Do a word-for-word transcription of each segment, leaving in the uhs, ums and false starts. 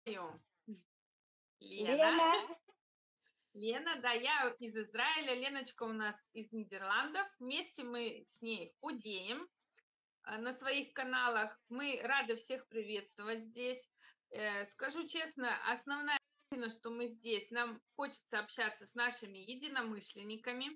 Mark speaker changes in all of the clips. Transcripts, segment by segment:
Speaker 1: Лена.
Speaker 2: Лена.
Speaker 1: Лена, да, я из Израиля, Леночка у нас из Нидерландов. Вместе мы с ней худеем а, на своих каналах. Мы рады всех приветствовать здесь. Э, скажу честно, основная причина, что мы здесь, нам хочется общаться с нашими единомышленниками.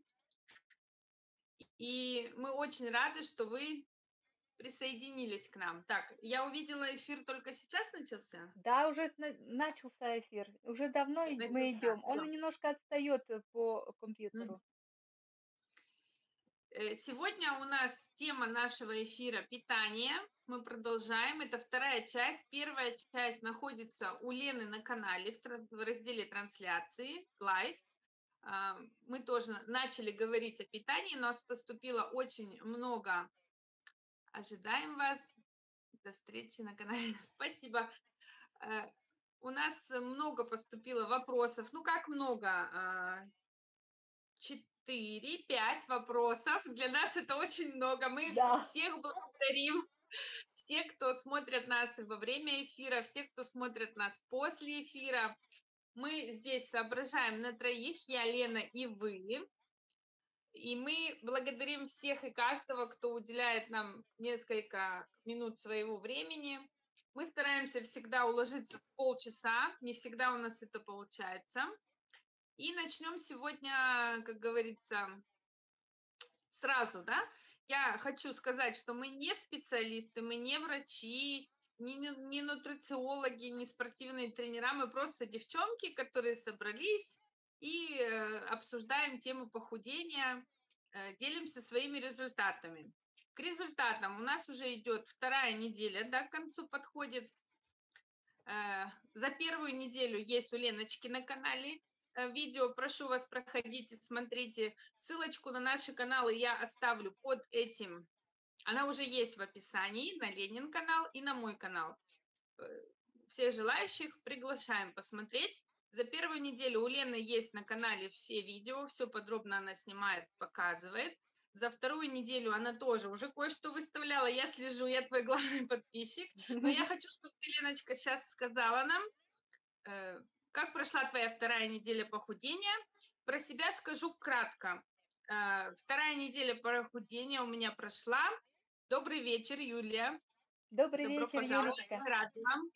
Speaker 1: И мы очень рады, что вы присоединились к нам. Так, я увидела, эфир только сейчас начался?
Speaker 2: Да, уже на- начался эфир. Уже давно и- мы
Speaker 1: Начался,
Speaker 2: идем. Он
Speaker 1: все.
Speaker 2: немножко отстает э, по компьютеру.
Speaker 1: Э, Сегодня у нас тема нашего эфира «Питание». Мы продолжаем. Это вторая часть. Первая часть находится у Лены на канале в тра- в разделе трансляции, лайв. А, Мы тоже начали говорить о питании. У нас поступило очень много. Ожидаем вас. До встречи на канале. Спасибо. Э, У нас много поступило вопросов. Ну, как много? А, Четыре, пять вопросов. Для нас это очень много. Мы вс-
Speaker 2: Да.
Speaker 1: всех благодарим. Все, кто смотрят нас во время эфира, все, кто смотрят нас после эфира. Мы здесь соображаем на троих, я, Лена и вы. И мы благодарим всех и каждого, кто уделяет нам несколько минут своего времени. Мы стараемся всегда уложиться в полчаса. Не всегда у нас это получается. И начнем сегодня, как говорится, сразу, да. Я хочу сказать, что мы не специалисты, мы не врачи, не, не не нутрициологи, не спортивные тренера, мы просто девчонки, которые собрались и э, обсуждаем тему похудения, э, делимся своими результатами. К результатам у нас уже идет вторая неделя, да, к концу подходит. Э, За первую неделю есть у Леночки на канале э, видео. Прошу вас, проходите, смотрите. Ссылочку на наши каналы я оставлю под этим. Она уже есть в описании на Ленин канал и на мой канал. Э, Всех желающих приглашаем посмотреть. За первую неделю у Лены есть на канале все видео, все подробно она снимает, показывает. За вторую неделю она тоже уже кое-что выставляла. Я слежу, я твой главный подписчик. Но я хочу, чтобы ты, Леночка, сейчас сказала нам, э, как прошла твоя вторая неделя похудения. Про себя скажу кратко. Э, Вторая неделя похудения у меня прошла. Добрый вечер, Юлия.
Speaker 2: Добрый
Speaker 1: Добро
Speaker 2: вечер,
Speaker 1: пожаловать.
Speaker 2: Юлечка.
Speaker 1: Мы рады вам.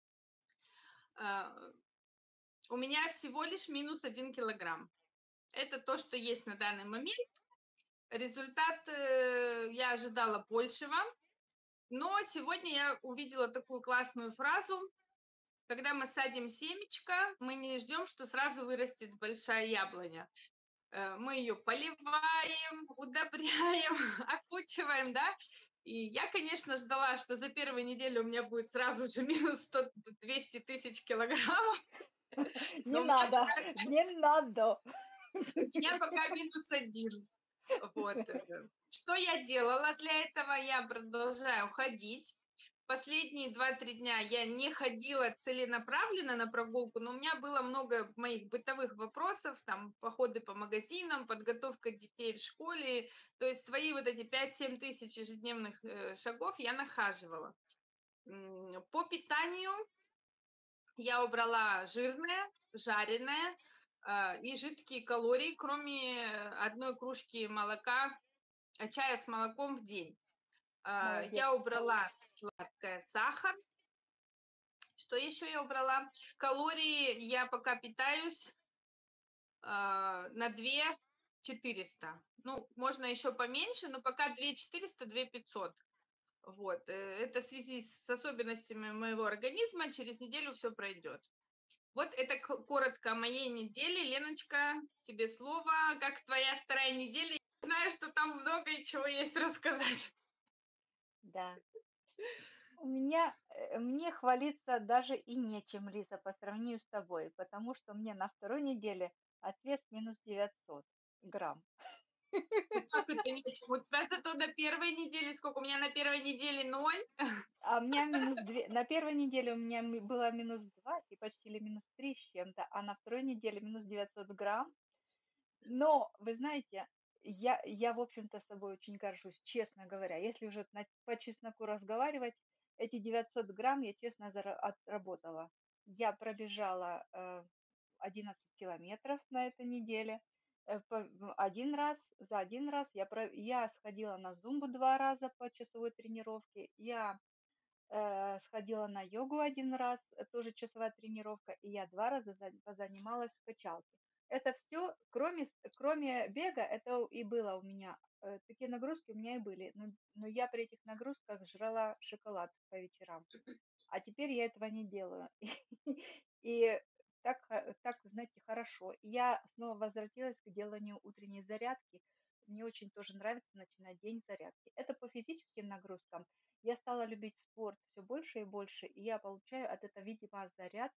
Speaker 1: Э, У меня всего лишь минус один килограмм. Это то, что есть на данный момент. Результат э, я ожидала большего. Но сегодня я увидела такую классную фразу. Когда мы садим семечко, мы не ждем, что сразу вырастет большая яблоня. Э, Мы ее поливаем, удобряем, окучиваем, да. И я, конечно, ждала, что за первую неделю у меня будет сразу же минус сто двести тысяч килограммов.
Speaker 2: Не
Speaker 1: Но у меня
Speaker 2: надо,
Speaker 1: пока,
Speaker 2: не надо.
Speaker 1: у меня пока минус один. Вот. э. Что я делала для этого? Я продолжаю ходить. Последние два-три дня я не ходила целенаправленно на прогулку, но у меня было много моих бытовых вопросов, там, походы по магазинам, подготовка детей в школе, то есть свои вот эти пять-семь тысяч ежедневных э, шагов я нахаживала. М, По питанию я убрала жирное, жареное э, и жидкие калории, кроме э, одной кружки молока, э, чая с молоком в день. Э,
Speaker 2: Молодец.
Speaker 1: Я убрала сладкое, сахар. Что еще я убрала? Калории я пока питаюсь а, на две четыреста. Ну, можно еще поменьше, но пока две четыреста, две пятьсот. Вот. э, Это в связи с особенностями моего организма. Через неделю все пройдет. Вот это к- коротко о моей неделе. Леночка, тебе слово. Как твоя вторая неделя? Я знаю, что там много и чего есть рассказать.
Speaker 2: Да. У меня, э, мне хвалиться даже и нечем, Лиза, по сравнению с тобой, потому что мне на второй неделе отвес минус девятьсот грамм.
Speaker 1: Ну как это нет? У тебя зато на первой неделе сколько? У меня на первой неделе ноль.
Speaker 2: А у меня минус две. На первой неделе у меня ми- было минус два и почти или минус три с чем-то, а на второй неделе минус девятьсот грамм. Но, вы знаете, я, я, в общем-то, с собой очень горжусь, честно говоря. Если уже на- по чесноку разговаривать, эти девятьсот грамм я честно зара отработала. Я пробежала, э, одиннадцать километров на этой неделе. Э, по в один раз, за один раз я про я сходила на зумбу два раза по часовой тренировке. Я Э, сходила на йогу один раз, э, тоже часовая тренировка, и я два раза за позанималась в качалке. Это все, кроме с кроме бега, это и было у меня, э, такие нагрузки у меня и были. Но но я при этих нагрузках жрала шоколад по вечерам, а теперь я этого не делаю. И так, х так, знаете, хорошо. Я снова возвратилась к деланию утренней зарядки. Мне очень тоже нравится начинать день с зарядки. Это по физическим нагрузкам. Я стала любить спорт все больше и больше, и я получаю от этого, видимо, заряд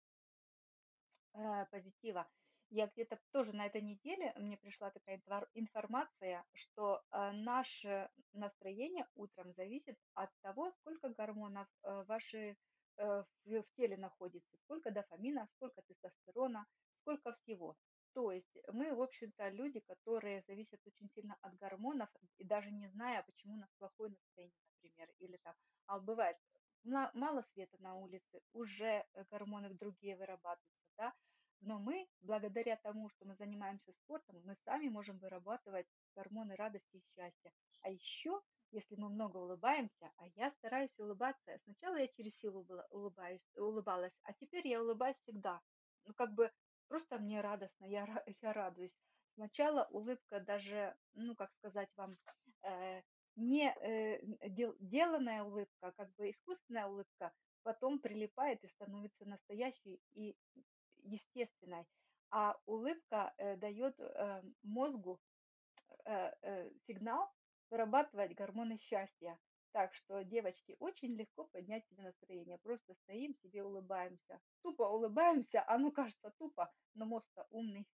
Speaker 2: э, позитива. Я где-то тоже на этой неделе мне пришла такая интвар- информация, что э, наше настроение утром зависит от того, сколько гормонов э, ваши э, в, в теле находится, сколько дофамина, сколько тестостерона, сколько всего. То есть мы, в общем-то, люди, которые зависят очень сильно от гормонов, и даже не зная, почему у нас плохое настроение, например, или там, а бывает, мла- мало света на улице, уже э, гормоны другие вырабатываются, да, но мы, благодаря тому, что мы занимаемся спортом, мы сами можем вырабатывать гормоны радости и счастья. А еще, если мы много улыбаемся, а я стараюсь улыбаться, сначала я через силу была- улыбаюсь, улыбалась, а теперь я улыбаюсь всегда. Ну, как бы просто мне радостно, я, ра- я радуюсь. Сначала улыбка даже, ну, как сказать вам, э, не э, н- дел- деланная улыбка, а как бы искусственная улыбка, потом прилипает и становится настоящей и естественной. А улыбка, э, дает, э, мозгу, э, э, сигнал вырабатывать гормоны счастья. Так что, девочки, очень легко поднять себе настроение. Просто стоим себе, улыбаемся. Тупо улыбаемся, оно кажется тупо, но мозг-то умный.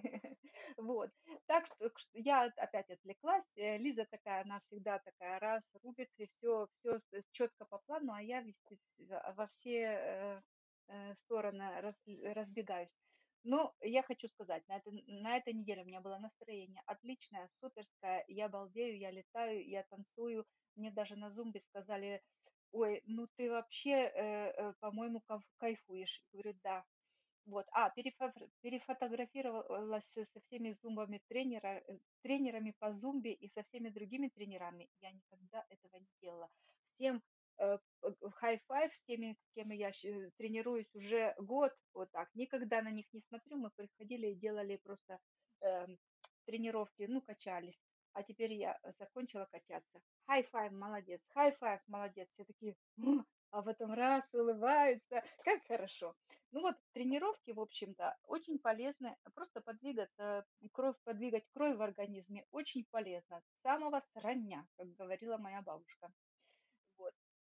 Speaker 2: Вот. Так что к- что я опять отвлеклась. Э, Лиза такая, она всегда такая, раз, рубится, и все, все четко по плану, а я везде вс- во все э, э, стороны раз- разбегаюсь. Но я хочу сказать, на этой, на этой неделе у меня было настроение отличное, суперское. Я балдею, я летаю, я танцую. Мне даже на зумбе сказали, ой, ну ты вообще, э, э, по-моему, кайф- кайфуешь. Говорю, да. Вот. А, перефотор перефотографировалась со со всеми зумбами тренера э, тренерами по зумбе и со всеми другими тренерами. Я никогда этого не делала. Всем, э, п хай-файв с теми, с кем я щ тренируюсь уже год, вот так. Никогда на них не смотрю. Мы приходили и делали просто, эм, тренировки, ну, качались. А теперь я закончила качаться. Хай-файв, молодец, хай-файв, молодец. Все такие: "М". А потом раз улыбаются. Как хорошо. Ну вот тренировки, в общем-то, очень полезны. Просто подвигаться, кровь, подвигать кровь в организме очень полезно. С самого срання, как говорила моя бабушка. Вот.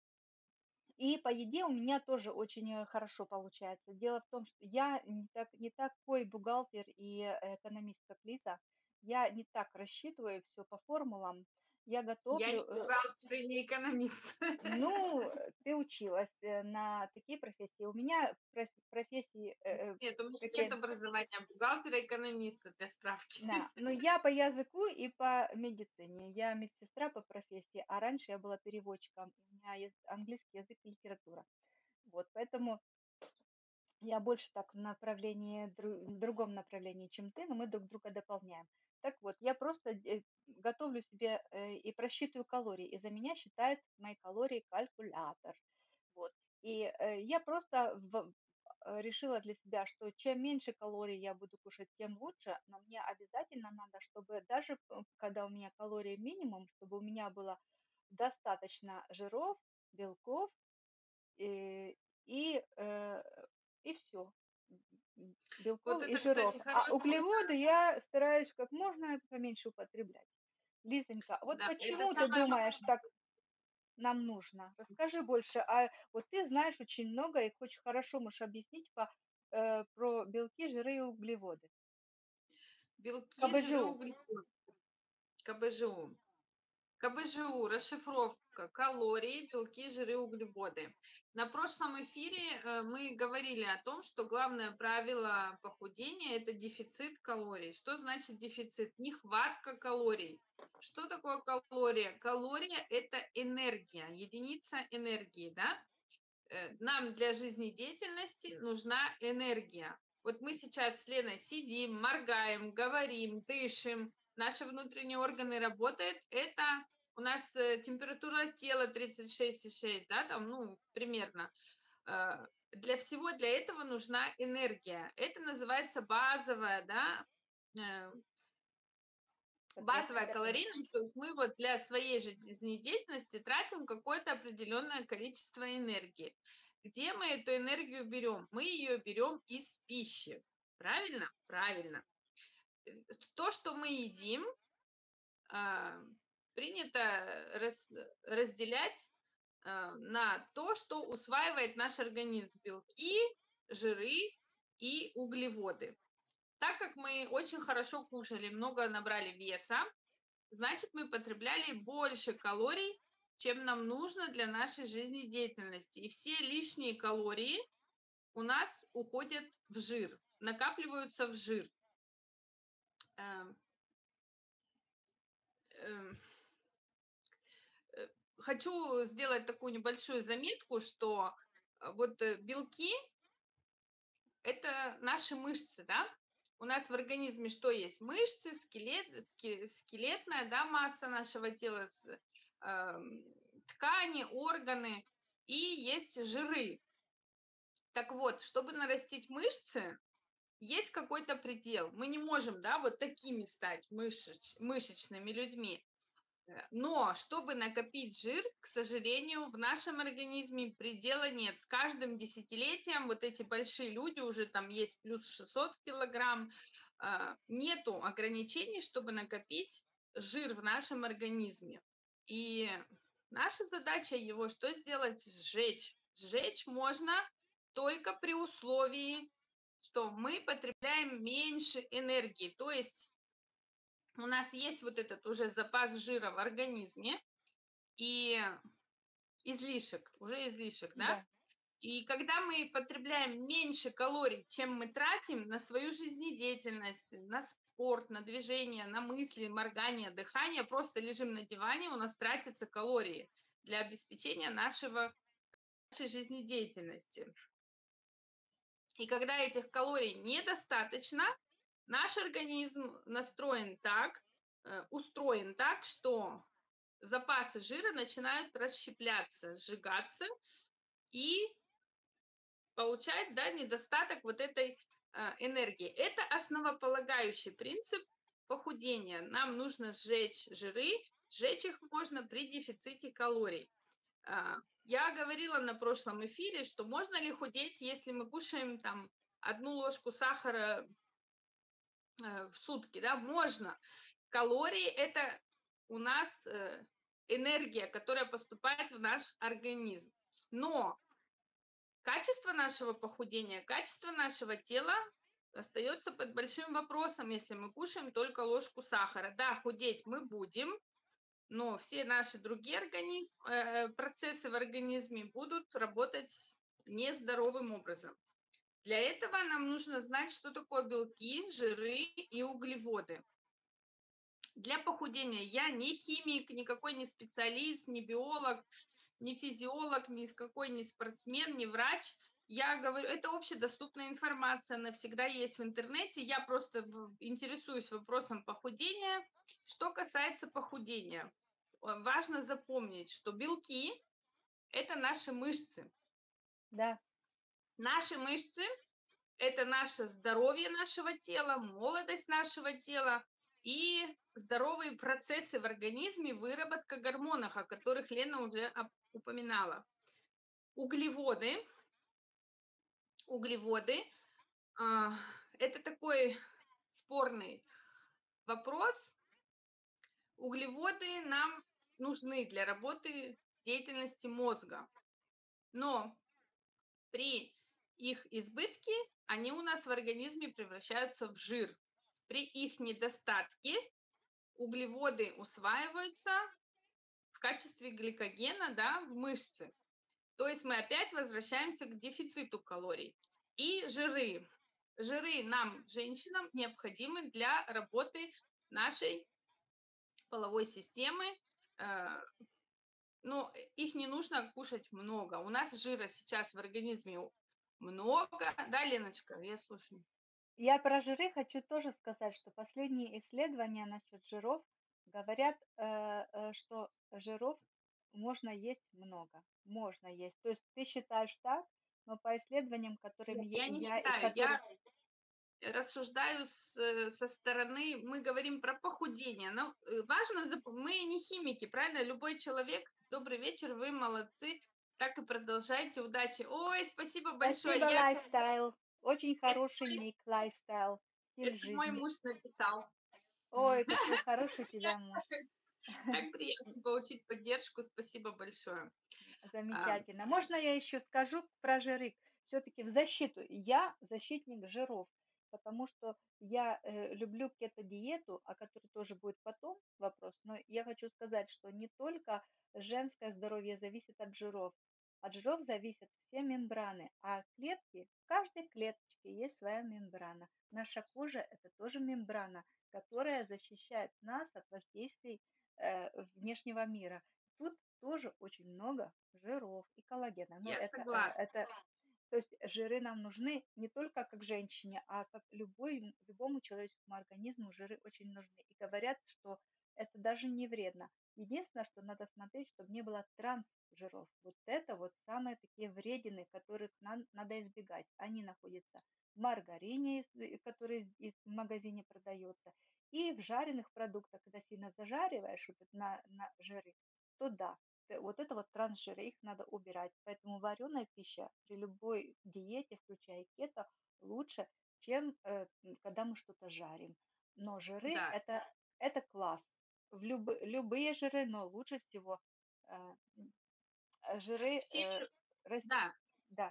Speaker 2: И по еде у меня тоже очень э, хорошо получается. Дело в том, что я не, так, не такой бухгалтер и э, экономист, как Лиза. Я не так рассчитываю все по формулам. Я
Speaker 1: Я
Speaker 2: готовлю,
Speaker 1: не
Speaker 2: э,
Speaker 1: бухгалтер и не экономист.
Speaker 2: ну, э, ты училась э, на такие профессии. У меня проф- профессии э, э,
Speaker 1: Нет, у меня нет
Speaker 2: такие.
Speaker 1: образования бухгалтера-экономиста для справки.
Speaker 2: Да, но я по языку и по медицине. Я медсестра по профессии, а раньше я была переводчиком. У меня есть английский язык и литература. Вот, поэтому я больше так в направлении, дру- в другом направлении, чем ты, но мы друг друга дополняем. Так вот, я просто э, готовлю себе э, и просчитываю калории, и за меня считает мои калории калькулятор. Вот. И э, я просто в- э, решила для себя, что чем меньше калорий я буду кушать, тем лучше, но мне обязательно надо, чтобы даже п- когда у меня калории минимум, чтобы у меня было достаточно жиров, белков и, и, э, и все.
Speaker 1: Вот
Speaker 2: Белков и
Speaker 1: это,
Speaker 2: жиров.
Speaker 1: кстати,
Speaker 2: А
Speaker 1: хороший.
Speaker 2: углеводы я стараюсь как можно поменьше употреблять. Лизонька, вот
Speaker 1: Да, это
Speaker 2: почему ты
Speaker 1: самое
Speaker 2: думаешь,
Speaker 1: важное.
Speaker 2: так нам нужно? Расскажи больше. А вот ты знаешь очень много и очень хорошо можешь объяснить по, э, про белки, жиры и углеводы.
Speaker 1: Белки, жиры,
Speaker 2: КБЖУ.
Speaker 1: углеводы. КБЖУ. КБЖУ, расшифровка, калории, белки, жиры, углеводы. На прошлом эфире э, мы говорили о том, что главное правило похудения– это дефицит калорий. Что значит дефицит? Нехватка калорий. Что такое калория? Калория– это энергия, единица энергии, да? э, нам для жизнедеятельности нужна энергия. Вот мы сейчас с Леной сидим, моргаем, говорим, дышим, наши внутренние органы работают. Это у нас э, температура тела тридцать шесть и шесть, да, там, ну, примерно. Э, Для всего для этого нужна энергия. Это называется базовая, да, э, базовая
Speaker 2: Потребность.
Speaker 1: калорийность, то есть мы вот для своей жизнедеятельности тратим какое-то определенное количество энергии. Где мы эту энергию берем? Мы ее берем из пищи. Правильно? Правильно. Э, То, что мы едим, а, принято раз- разделять а, на то, что усваивает наш организм: белки, жиры и углеводы. Так как мы очень хорошо кушали, много набрали веса, значит, мы потребляли больше калорий, чем нам нужно для нашей жизнедеятельности. И все лишние калории у нас уходят в жир, накапливаются в жир. Эм, эм, э, Хочу сделать такую небольшую заметку, что э, вот э, белки– это наши мышцы, да? У нас в организме что есть? Мышцы, скелет, ски- скелетная, да, масса нашего тела, с- эм, ткани, органы, и есть жиры. Так вот, чтобы нарастить мышцы, есть какой-то предел. Мы не можем, да, вот такими стать мышеч- мышечными людьми. Э, Но чтобы накопить жир, к сожалению, в нашем организме предела нет. С каждым десятилетием вот эти большие люди, уже там есть плюс шестьсот килограмм, а, нету ограничений, чтобы накопить жир в нашем организме. И наша задача его что сделать? Сжечь. Сжечь можно только при условии, что мы потребляем меньше энергии. То есть у нас есть вот этот уже запас жира в организме и излишек, уже излишек, да?
Speaker 2: Да,
Speaker 1: И когда мы потребляем меньше калорий, чем мы тратим на свою жизнедеятельность, на спорт, на движение, на мысли, моргание, дыхание, просто лежим на диване, у нас тратятся калории для обеспечения нашего, нашей жизнедеятельности. И когда этих калорий недостаточно, наш организм настроен так, э, устроен так, что запасы жира начинают расщепляться, сжигаться и получать, да, недостаток вот этой э, энергии. Это основополагающий принцип похудения. Нам нужно сжечь жиры, сжечь их можно при дефиците калорий. А, Я говорила на прошлом эфире, что можно ли худеть, если мы кушаем там одну ложку сахара э, в сутки, да, можно. Калории– это у нас э, энергия, которая поступает в наш организм. Но качество нашего похудения, качество нашего тела остается под большим вопросом, если мы кушаем только ложку сахара. Да, худеть мы будем, но все наши другие организм, э, процессы в организме будут работать нездоровым образом. Для этого нам нужно знать, что такое белки, жиры и углеводы. Для похудения я не химик, никакой не специалист, не биолог, не физиолог, ни какой не спортсмен, не врач. Я говорю, это общедоступная информация, она всегда есть в интернете. Я просто интересуюсь вопросом похудения. Что касается похудения, важно запомнить, что белки– это наши мышцы.
Speaker 2: да,
Speaker 1: Наши мышцы– это наше здоровье нашего тела, молодость нашего тела и здоровые процессы в организме, выработка гормонов, о которых Лена уже упоминала. Углеводы. Углеводы а, это такой спорный вопрос. Углеводы нам нужны для работы деятельности мозга, но при их избытке они у нас в организме превращаются в жир. При их недостатке углеводы усваиваются в качестве гликогена, да, в мышцы. То есть мы опять возвращаемся к дефициту калорий. И жиры. Жиры нам, женщинам, необходимы для работы нашей половой системы, э, но э, их не нужно кушать много. У нас жира сейчас в организме у- много. Да, Леночка, я слушаю.
Speaker 2: Я про жиры хочу тоже сказать, что последние исследования насчет жиров говорят, э, э, что жиров можно есть много. Можно есть. То есть ты считаешь так, но по исследованиям, которыми
Speaker 1: Нет,
Speaker 2: я,
Speaker 1: я не
Speaker 2: я и
Speaker 1: считаю.
Speaker 2: которые...
Speaker 1: Я рассуждаю с, э, со стороны, мы говорим про похудение. Но э, важно, зап- мы не химики, правильно? Любой человек, добрый вечер, вы молодцы. Так и продолжайте. Удачи. Ой, спасибо большое.
Speaker 2: Спасибо,
Speaker 1: Я,
Speaker 2: лайфстайл. Очень
Speaker 1: это,
Speaker 2: хороший ник, лайфстайл, стиль
Speaker 1: это мой
Speaker 2: жизни.
Speaker 1: муж написал.
Speaker 2: Ой, какой хороший у тебя муж.
Speaker 1: Так приятно получить поддержку. Спасибо большое. А,
Speaker 2: Замечательно. Можно я еще скажу про жиры? Все-таки в защиту. Я защитник жиров, потому что я э, люблю кето-диету, о которой тоже будет потом вопрос, но я хочу сказать, что не только женское здоровье зависит от жиров. От жиров зависят все мембраны, а клетки, в каждой клеточке есть своя мембрана. Наша кожа– это тоже мембрана, которая защищает нас от воздействий э, внешнего мира. Тут тоже очень много жиров и коллагена. Но
Speaker 1: я
Speaker 2: это, э,
Speaker 1: согласна.
Speaker 2: это, то есть жиры нам нужны не только как женщине, а как любой, любому человеческому организму жиры очень нужны. И говорят, что это даже не вредно. Единственное, что надо смотреть, чтобы не было трансжиров. Вот это вот самые такие вредины, которых нам надо избегать. Они находятся в маргарине, из- э, который из- из- в магазине продается, и в жареных продуктах, когда сильно зажариваешь вот это на, на жиры, то да, э, вот это вот трансжиры, их надо убирать. Поэтому вареная пища при любой диете, включая кето, лучше, чем э, м, когда мы что-то жарим. Но жиры
Speaker 1: Да.
Speaker 2: это, это класс. В любы- любые жиры, но лучше всего э, м, э, жиры,
Speaker 1: В
Speaker 2: э,
Speaker 1: теме,
Speaker 2: рас-
Speaker 1: да,
Speaker 2: да,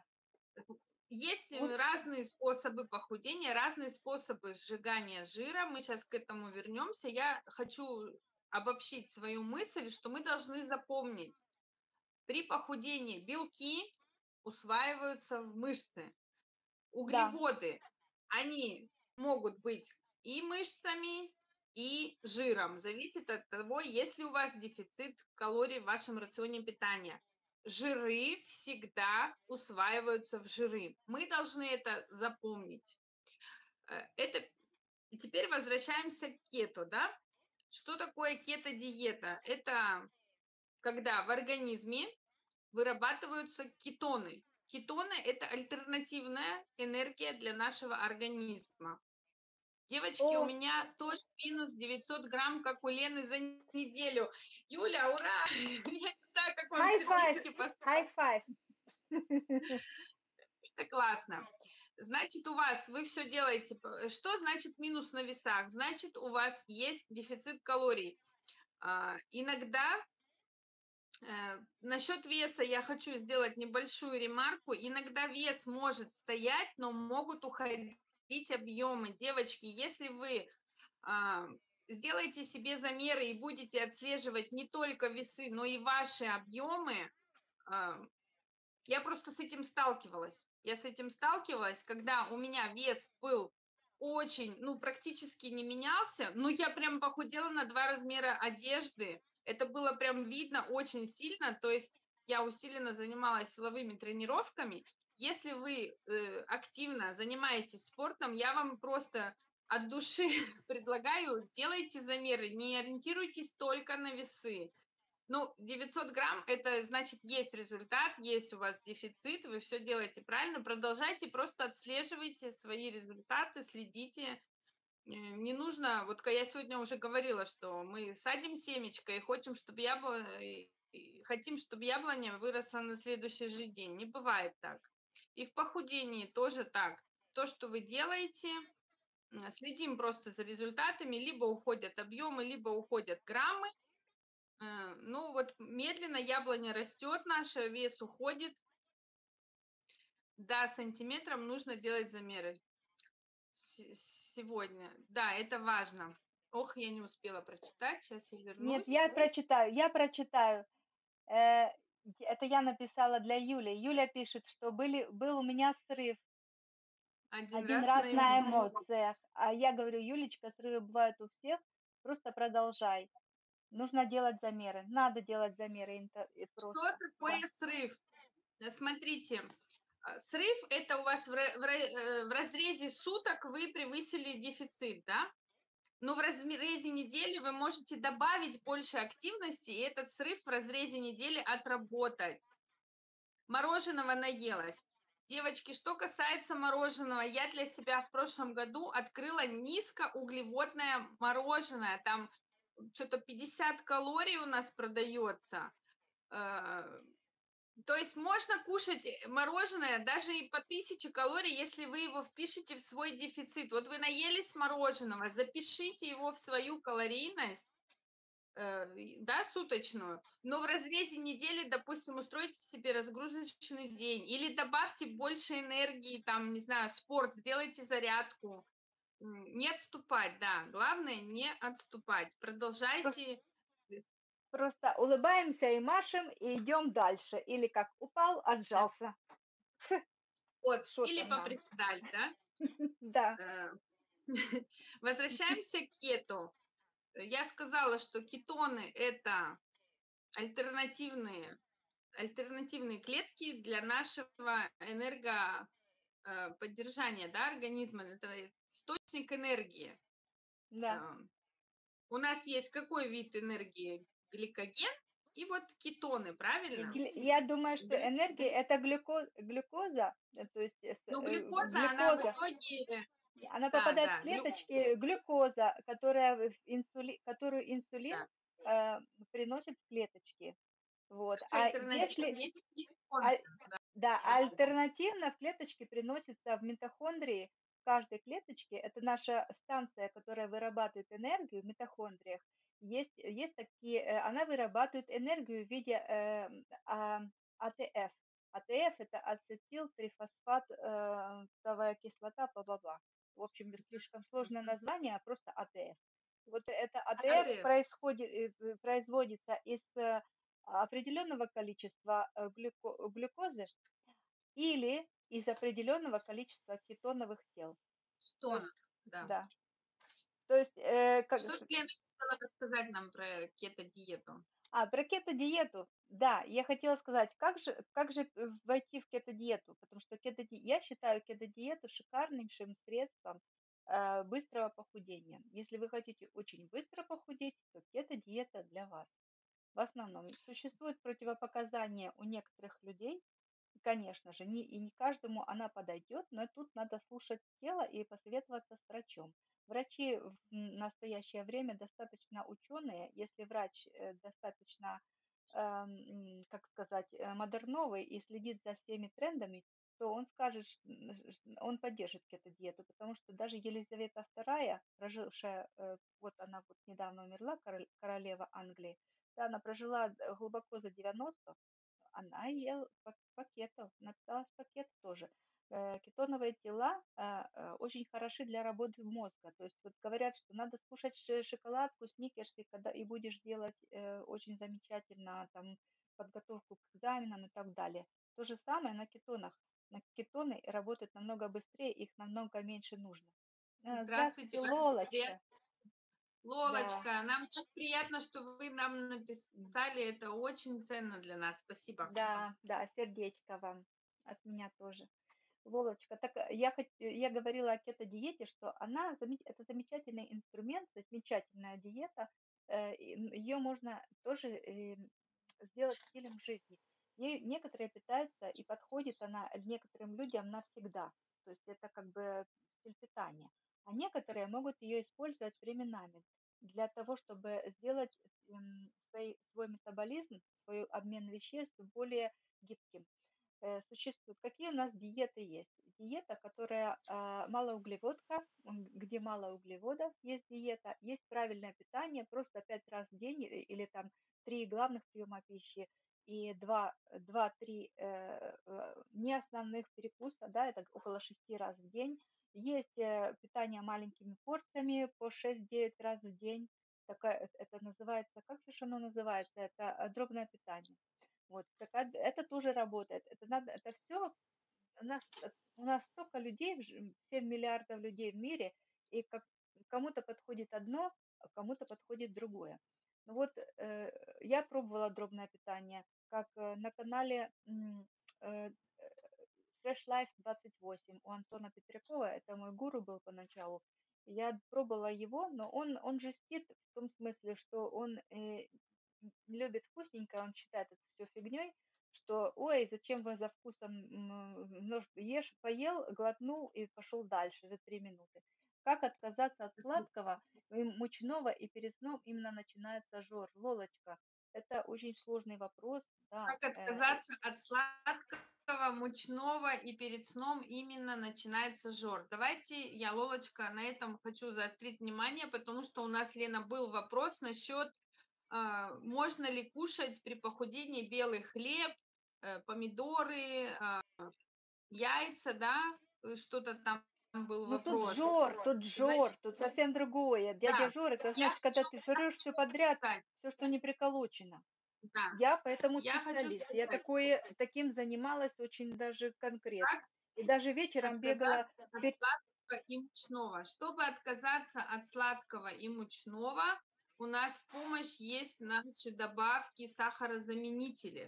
Speaker 1: есть
Speaker 2: лу-
Speaker 1: э, разные способы похудения, разные способы сжигания жира. Мы сейчас к этому вернемся. Я хочу обобщить свою мысль, что мы должны запомнить. При похудении белки усваиваются в мышцы.
Speaker 2: да.
Speaker 1: Углеводы, они могут быть и мышцами, и жиром. Зависит от того, есть ли у вас дефицит калорий в вашем рационе питания. Жиры всегда усваиваются в жиры. Мы должны это запомнить. Э, Это и теперь возвращаемся к кето, да? Что такое кето-диета? Это когда в организме вырабатываются кетоны. Кетоны– это альтернативная энергия для нашего организма. Девочки, у
Speaker 2: О,
Speaker 1: меня тоже минус девятьсот грамм, как у Лены за неделю. Юля, ура! Я не знаю, как вам
Speaker 2: хай файв,
Speaker 1: сердечки поставить.
Speaker 2: хай файв.
Speaker 1: Это классно. Значит, у вас, вы все делаете. Что значит минус на весах? Значит, у вас есть дефицит калорий. А, иногда Э, насчет веса я хочу сделать небольшую ремарку. Иногда вес может стоять, но могут уходить объемы. Девочки, если вы а, сделаете себе замеры и будете отслеживать не только весы, но и ваши объемы, а, я просто с этим сталкивалась. Я с этим сталкивалась, когда у меня вес был очень, ну, практически не менялся, но я прям похудела на два размера одежды. Это было прям видно очень сильно, то есть я усиленно занималась силовыми тренировками. Если вы э, активно занимаетесь спортом, я вам просто от души предлагаю, делайте замеры, не ориентируйтесь только на весы. Ну, девятьсот грамм, это значит, есть результат, есть у вас дефицит, вы все делаете правильно. Продолжайте, просто отслеживайте свои результаты, следите. Э, Не нужно, вот я сегодня уже говорила, что мы садим семечко и хотим, чтобы яблоня, хотим, чтобы яблоня выросла на следующий же день. Не бывает так. И в похудении тоже так. То, что вы делаете, м, следим просто за результатами, либо уходят объемы, либо уходят граммы. Э, ну, вот медленно яблоня растет наша, вес уходит. Да, сантиметром нужно делать замеры с- сегодня. Да, это важно. Ох, я не успела прочитать. Сейчас я
Speaker 2: Нет,
Speaker 1: вернусь.
Speaker 2: я прочитаю, я прочитаю. Э, это я написала для Юли. Юля пишет, что были, был у меня срыв
Speaker 1: Один
Speaker 2: один
Speaker 1: раз
Speaker 2: раз
Speaker 1: на
Speaker 2: на
Speaker 1: эмоции.
Speaker 2: эмоциях. А я говорю, Юлечка, срывы бывают у всех, просто продолжай. Нужно делать замеры. Надо делать замеры инта и
Speaker 1: Что
Speaker 2: просто.
Speaker 1: такое
Speaker 2: Да,
Speaker 1: срыв? Э, смотрите, а, срыв- это у вас в ра в ра э, в разрезе суток вы превысили дефицит, да? Но в разрезе недели вы можете добавить больше активности, и этот срыв в разрезе недели отработать. Мороженого наелась. Девочки, что касается мороженого, я для себя в прошлом году открыла низкоуглеводное мороженое. Там что то пятьдесят калорий у нас продается. Э, то есть можно кушать э, мороженое даже и по тысяче калорий, если вы его впишете в свой дефицит. Вот вы наелись мороженого, запишите его в свою калорийность, э, и да, суточную, но в разрезе недели, допустим, устройте себе разгрузочный день или добавьте больше энергии, там, не знаю, спорт, сделайте зарядку. М, Не отступать, да, главное не отступать.
Speaker 2: просто
Speaker 1: Продолжайте. э,
Speaker 2: просто улыбаемся и машем, и идем дальше. Или как упал,
Speaker 1: да.
Speaker 2: отжался.
Speaker 1: Вот,
Speaker 2: Что
Speaker 1: или
Speaker 2: там нам?
Speaker 1: поприседали, да?
Speaker 2: Да,
Speaker 1: Э, Возвращаемся к кету. Я сказала, что кетоны- это альтернативные альтернативные клетки для нашего энерго э, поддержания, да, организма. Это источник энергии.
Speaker 2: да.
Speaker 1: Э, У нас есть какой вид энергии? Гликоген и вот кетоны,
Speaker 2: И
Speaker 1: правильно?
Speaker 2: гли Я думаю, что
Speaker 1: Гли-
Speaker 2: энергия — это глюко глюкоза, э, то есть, э, с
Speaker 1: Ну,
Speaker 2: э,
Speaker 1: глюкоза, она в
Speaker 2: глюкоза.
Speaker 1: итоге,
Speaker 2: И она
Speaker 1: да,
Speaker 2: попадает в
Speaker 1: да, глюкоза,
Speaker 2: клеточки, глюкоза, которая в инсули которую инсулин,
Speaker 1: да.
Speaker 2: э, приносит в клеточки. Вот.
Speaker 1: Как
Speaker 2: А
Speaker 1: альтернатива
Speaker 2: если
Speaker 1: есть глюкоза,
Speaker 2: аль
Speaker 1: да,
Speaker 2: да,
Speaker 1: да.
Speaker 2: альтернативно в клеточке приносится в митохондрии. В каждой клеточке — это наша станция, которая вырабатывает энергию в митохондриях. Есть есть такие, э, она вырабатывает энергию в виде, эм, а, АТФ. АТФ — это ацетилтрифосфат, э, товая кислота, бла-бла-бла. В общем, слишком сложное название, а просто АТФ. Вот это
Speaker 1: А
Speaker 2: АТФ
Speaker 1: ты
Speaker 2: происходит, э, п производится из, э, определенного количества, э, глюко глюкозы или из определенного количества кетоновых тел. То есть,
Speaker 1: тонов, да.
Speaker 2: да, то есть, э, как
Speaker 1: Что Лена хотела рассказать нам про кето-диету?
Speaker 2: а, про кето-диету. Да, я хотела сказать, как же как же, э, войти в кето-диету? Потому что кето я считаю кето-диету шикарнейшим средством, э, быстрого похудения. Если вы хотите очень быстро похудеть, то кето-диета для вас. В основном существуют противопоказания у некоторых людей. Конечно же, не и не каждому она подойдет, но тут надо слушать тело и посоветоваться с врачом. Врачи в настоящее время достаточно ученые. Если врач э, достаточно, эм, м, как сказать, э, модерновый и следит за всеми трендами, то он скажет, ш- н- ш- он поддержит эту диету, потому что даже Елизавета вторая, прожившая, э, вот она вот недавно умерла, король- королева Англии, да, она прожила э, глубоко за девяносто, она ела пак пакетов, напиталась пакет тоже. Э, кетоновые тела, а, а, очень хороши для работы мозга. То есть вот говорят, что надо скушать ше шоколадку, сникерсы, когда и будешь делать, э, очень замечательно там подготовку к экзаменам и так далее. То же самое на кетонах. На кетоны работают намного быстрее, их намного меньше нужно. А,
Speaker 1: Здравствуйте,
Speaker 2: здравствуйте,
Speaker 1: вас
Speaker 2: Лолочка.
Speaker 1: привет.
Speaker 2: Да,
Speaker 1: Лолочка, нам так приятно, что вы нам написали. Это очень ценно для нас. Спасибо.
Speaker 2: да, да, сердечко вам от меня тоже. Вовочка, так э, я хот э, я говорила о кето-диете, что она заме это замечательный инструмент, замечательная диета. Э, ее можно тоже, эм, сделать стилем жизни. Ею некоторые питаются, и подходит она некоторым людям навсегда. То есть это как бы стиль питания. А некоторые могут ее использовать временами для того, чтобы сделать, м, свой свой метаболизм, свой обмен веществ более гибким. Э, существуют. Какие у нас диеты есть? Диета, которая а, малоуглеводка, м, где мало углеводов, есть диета, есть правильное питание, просто пять раз в день или, или там три главных приема пищи и два, два-три э, э, неосновных перекуса, да, это около шести раз в день. Есть э, питание маленькими порциями по шесть-девять раз в день. Такая, э, это называется, как же ж оно называется? Это э, дробное питание. Вот, так ад это тоже работает. Это надо, это все у нас, э, у нас столько людей, в ж семь миллиардов людей в мире, и как кому-то подходит одно, а кому-то подходит другое. Ну вот, э, я пробовала дробное питание, как, э, на канале, м, э, Fresh Life двадцать восемь у Антона Петрякова. Это мой гуру был поначалу. Я пробовала его, но он он жестит в том смысле, что он, э, н не любит вкусненькое, он считает это всё фигней, что: "Ой, зачем вы за вкусом, м, нож ешь, поел, глотнул и пошел дальше за три минуты". Как отказаться от сладкого, и мучного, и перед сном именно начинается жор? Лолочка, это очень сложный вопрос, да,
Speaker 1: Как
Speaker 2: э, и
Speaker 1: отказаться от сладкого, мучного и перед сном именно начинается жор? Давайте я, Лолочка, на этом хочу заострить внимание, потому что у нас, Лена, был вопрос насчет, а, можно ли кушать при похудении белый хлеб, э, помидоры, а, яйца, да? Э, что-то там был
Speaker 2: Ну тут
Speaker 1: вопрос.
Speaker 2: жор, тут жор,
Speaker 1: Значит,
Speaker 2: тут совсем другое. Дядя
Speaker 1: да,
Speaker 2: Жор- это
Speaker 1: я
Speaker 2: значит, когда
Speaker 1: хочу
Speaker 2: ты
Speaker 1: я
Speaker 2: жрешь
Speaker 1: хочу
Speaker 2: всё подряд,
Speaker 1: сказать.
Speaker 2: всё, что не приколочено.
Speaker 1: Да,
Speaker 2: Я поэтому
Speaker 1: я хочу
Speaker 2: специалист. Я
Speaker 1: сказать.
Speaker 2: такое таким занималась очень даже
Speaker 1: Как
Speaker 2: конкретно. И даже вечером бегала
Speaker 1: отказаться от
Speaker 2: пе
Speaker 1: сладкого и мучного? Чтобы отказаться от сладкого и мучного, у нас в помощь есть наши добавки, сахарозаменители.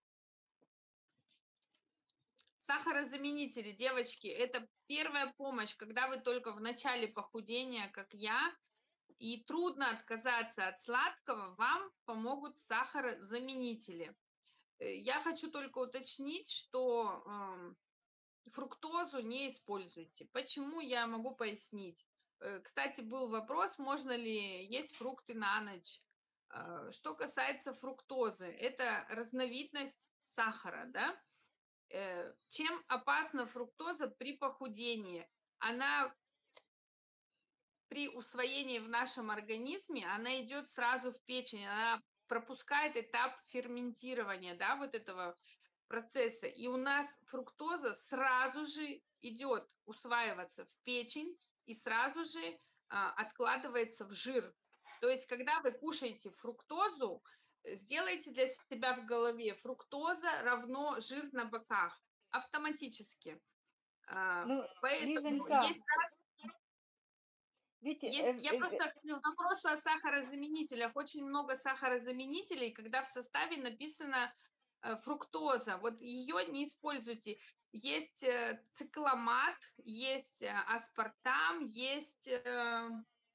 Speaker 1: Сахарозаменители, девочки, это первая помощь, когда вы только в начале похудения, как я, и трудно отказаться от сладкого, вам помогут сахарозаменители. Э, я хочу только уточнить, что, ам, фруктозу не используйте. Почему, я могу пояснить. Э, кстати, был вопрос, можно ли есть фрукты на ночь. А, что касается фруктозы, это разновидность сахара, да. Э, чем опасна фруктоза при похудении? Она при усвоении в нашем организме, она идет сразу в печень, она пропускает этап ферментирования, да, вот этого процесса. И у нас фруктоза сразу же идет усваиваться в печень и сразу же, а, откладывается в жир. То есть, когда вы кушаете фруктозу, э, сделайте для себя в голове: фруктоза равно жир на боках. Автоматически. А,
Speaker 2: Ну,
Speaker 1: поэтому
Speaker 2: Лизонька
Speaker 1: есть раз
Speaker 2: видите,
Speaker 1: есть
Speaker 2: э,
Speaker 1: я
Speaker 2: э, э
Speaker 1: просто к вопросу о сахарозаменителях. Очень много сахарозаменителей, когда в составе написано, э, фруктоза. Вот ее не используйте. Есть, э, цикламат, есть, э, аспартам, есть, э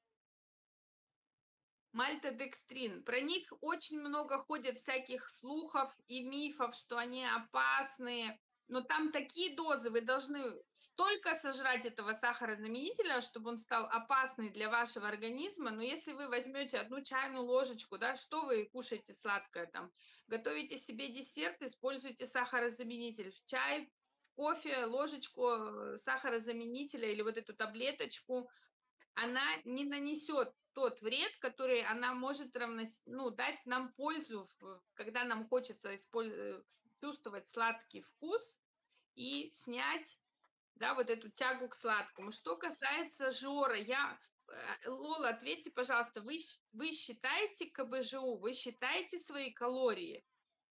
Speaker 1: мальтодекстрин. Про них очень много ходит всяких слухов и мифов, что они опасные. Но там такие дозы, вы должны столько сожрать этого сахарозаменителя, чтобы он стал опасный для вашего организма. Но если вы возьмете одну чайную ложечку, да, что вы кушаете сладкое там? Готовите себе десерт, используйте сахарозаменитель. В чай, в кофе ложечку, э, сахарозаменителя или вот эту таблеточку. Она не нанесет тот вред, который она может равнос ну, дать нам пользу, в когда нам хочется исполь э, чувствовать сладкий вкус и снять, да, вот эту тягу к сладкому. Что касается жора, я э, Лола, ответьте, пожалуйста, вы щ вы считаете КБЖУ, вы считаете свои калории?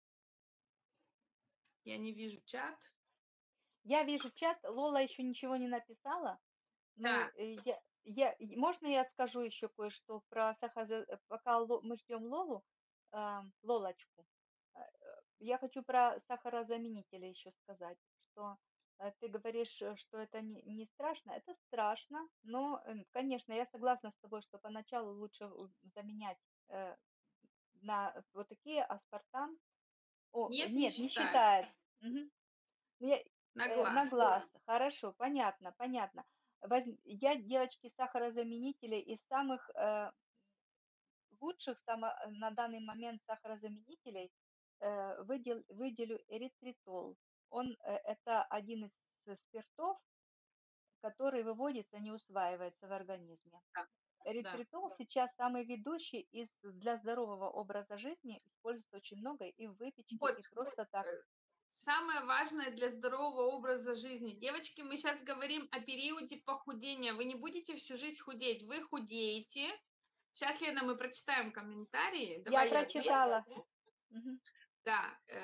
Speaker 1: Я не вижу чат.
Speaker 2: Я вижу чат, Лола еще ничего не написала. Ну,
Speaker 1: Да.
Speaker 2: э, я я и можно я скажу еще кое-что про сахароза э, пока Ло мы ждем Лолу, ам, Лолочку. Э, я хочу про сахарозаменители еще сказать, что, э, ты говоришь, э, что это не не страшно. Это страшно, но, эм, конечно, я согласна с тобой, что поначалу лучше у заменять, э, на вот такие аспартам. О,
Speaker 1: Нет, не
Speaker 2: нет, не
Speaker 1: считаю.
Speaker 2: считает. Мгм. Ну, я
Speaker 1: На
Speaker 2: э,
Speaker 1: глаз.
Speaker 2: на глаз. Хорошо, понятно, понятно. Возь я, девочки, сахарозаменители из самых, э, лучших само э, на данный момент сахарозаменителей, э, выдел выделю эритритол. Он, э, это один из спиртов, который выводится, не усваивается в организме.
Speaker 1: Да, да.
Speaker 2: Эритритол сейчас самый ведущий из для здорового образа жизни, используется очень много и в выпечке,
Speaker 1: Вот,
Speaker 2: и просто так.
Speaker 1: э, самое важное для здорового образа жизни. Девочки, мы сейчас говорим о периоде похудения. Вы не будете всю жизнь худеть, вы худеете. Сейчас, Лена, мы прочитаем комментарии.
Speaker 2: Я
Speaker 1: Давай я отвечу.
Speaker 2: прочитала. Мгм.
Speaker 1: Да, э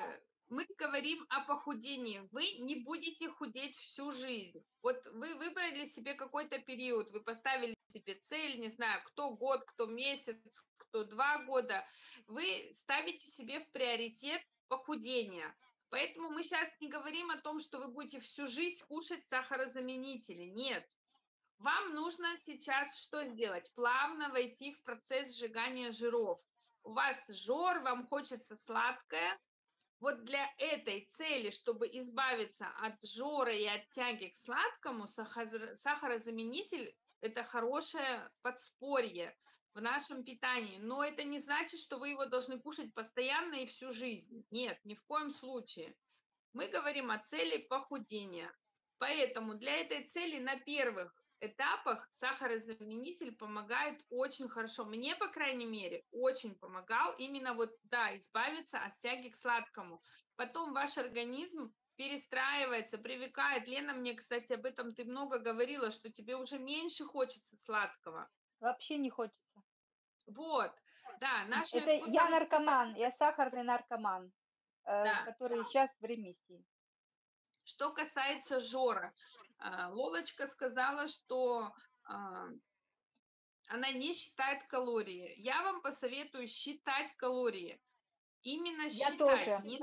Speaker 1: Мы говорим о похудении. Вы не будете худеть всю жизнь. Вот вы выбрали себе какой-то период, вы поставили себе цель, не знаю, кто год, кто месяц, кто два года. Вы ставите себе в приоритет похудение. Поэтому мы сейчас не говорим о том, что вы будете всю жизнь кушать сахарозаменители. Нет. Вам нужно сейчас что сделать? Плавно войти в процесс сжигания жиров. У вас жор, вам хочется сладкое, вот для этой цели, чтобы избавиться от жора и от тяги к сладкому, сахар- сахарозаменитель– это хорошее подспорье в нашем питании. Но это не значит, что вы его должны кушать постоянно и всю жизнь. Нет, ни в коем случае. Мы говорим о цели похудения. Поэтому для этой цели на первых этапах сахарозаменитель помогает очень хорошо. Мне, по крайней мере, очень помогал именно вот, да, избавиться от тяги к сладкому. Потом ваш организм перестраивается, привыкает. Лена мне, кстати, об этом ты много говорила, что тебе уже меньше хочется сладкого.
Speaker 2: Вообще не хочется.
Speaker 1: Вот, да, наши
Speaker 2: Это я
Speaker 1: вкусовые
Speaker 2: наркоман, я сахарный наркоман, э,
Speaker 1: да.
Speaker 2: который сейчас в ремиссии.
Speaker 1: Что касается жора, а, Лолочка сказала, что а, она не считает калории. Я вам посоветую считать калории. Именно
Speaker 2: Я
Speaker 1: считать,
Speaker 2: тоже.
Speaker 1: не,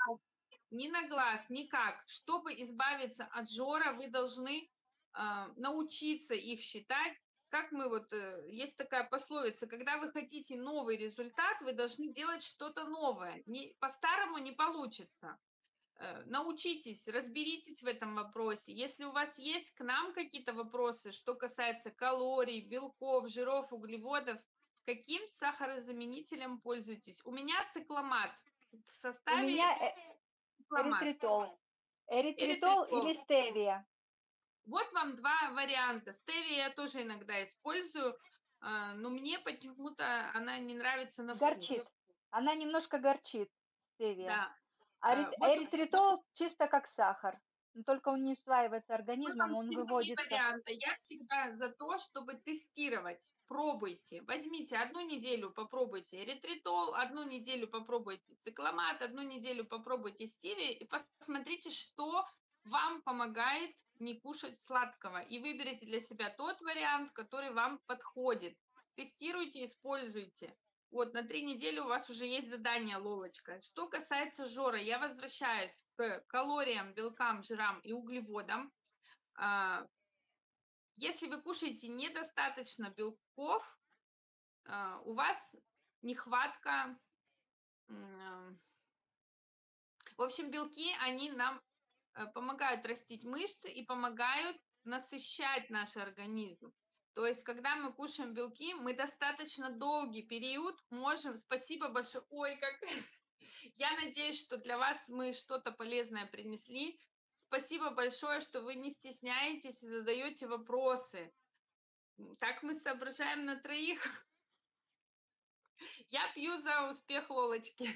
Speaker 1: не на глаз, никак. Чтобы избавиться от жора, вы должны а, научиться их считать. Как мы вот, э, есть такая пословица, когда вы хотите новый результат, вы должны делать что-то новое. Не, по-старому не получится. Э, научитесь, разберитесь в этом вопросе. Если у вас есть к нам какие-то вопросы, что касается калорий, белков, жиров, углеводов, каким сахарозаменителем пользуетесь? У меня цикламат. В
Speaker 2: У меня
Speaker 1: составе
Speaker 2: э,
Speaker 1: цикламат.
Speaker 2: эритритол. Эритритол или
Speaker 1: Эритритол.
Speaker 2: стевия.
Speaker 1: Вот вам два варианта. Стевия я тоже иногда использую, а, но мне почему-то она не нравится на вкус.
Speaker 2: Горчит. Она немножко горчит, стевия.
Speaker 1: Да.
Speaker 2: А
Speaker 1: А,
Speaker 2: рит-
Speaker 1: Вот у нас
Speaker 2: эритритол чисто как сахар. Но только он не усваивается
Speaker 1: мы
Speaker 2: организмом,
Speaker 1: вам
Speaker 2: он
Speaker 1: дадим три
Speaker 2: выводится.
Speaker 1: варианта. Я всегда за то, чтобы тестировать. Пробуйте. Возьмите одну неделю, попробуйте эритритол, одну неделю попробуйте цикламат, одну неделю попробуйте стевию и посмотрите, что вам помогает не кушать сладкого. И выберите для себя тот вариант, который вам подходит. Тестируйте, используйте. Вот, на три недели у вас уже есть задание, Лолочка. Что касается жора, я возвращаюсь к калориям, белкам, жирам и углеводам. А, Если вы кушаете недостаточно белков, а, у вас нехватка. м, В общем, белки, они нам э, помогают растить мышцы и помогают насыщать наш организм. То есть, когда мы кушаем белки, мы достаточно долгий период можем... Спасибо большое. Ой, как... Я надеюсь, что для вас мы что-то полезное принесли. Спасибо большое, что вы не стесняетесь и задаете вопросы. Так мы соображаем на троих. Я пью за успех Лолочки.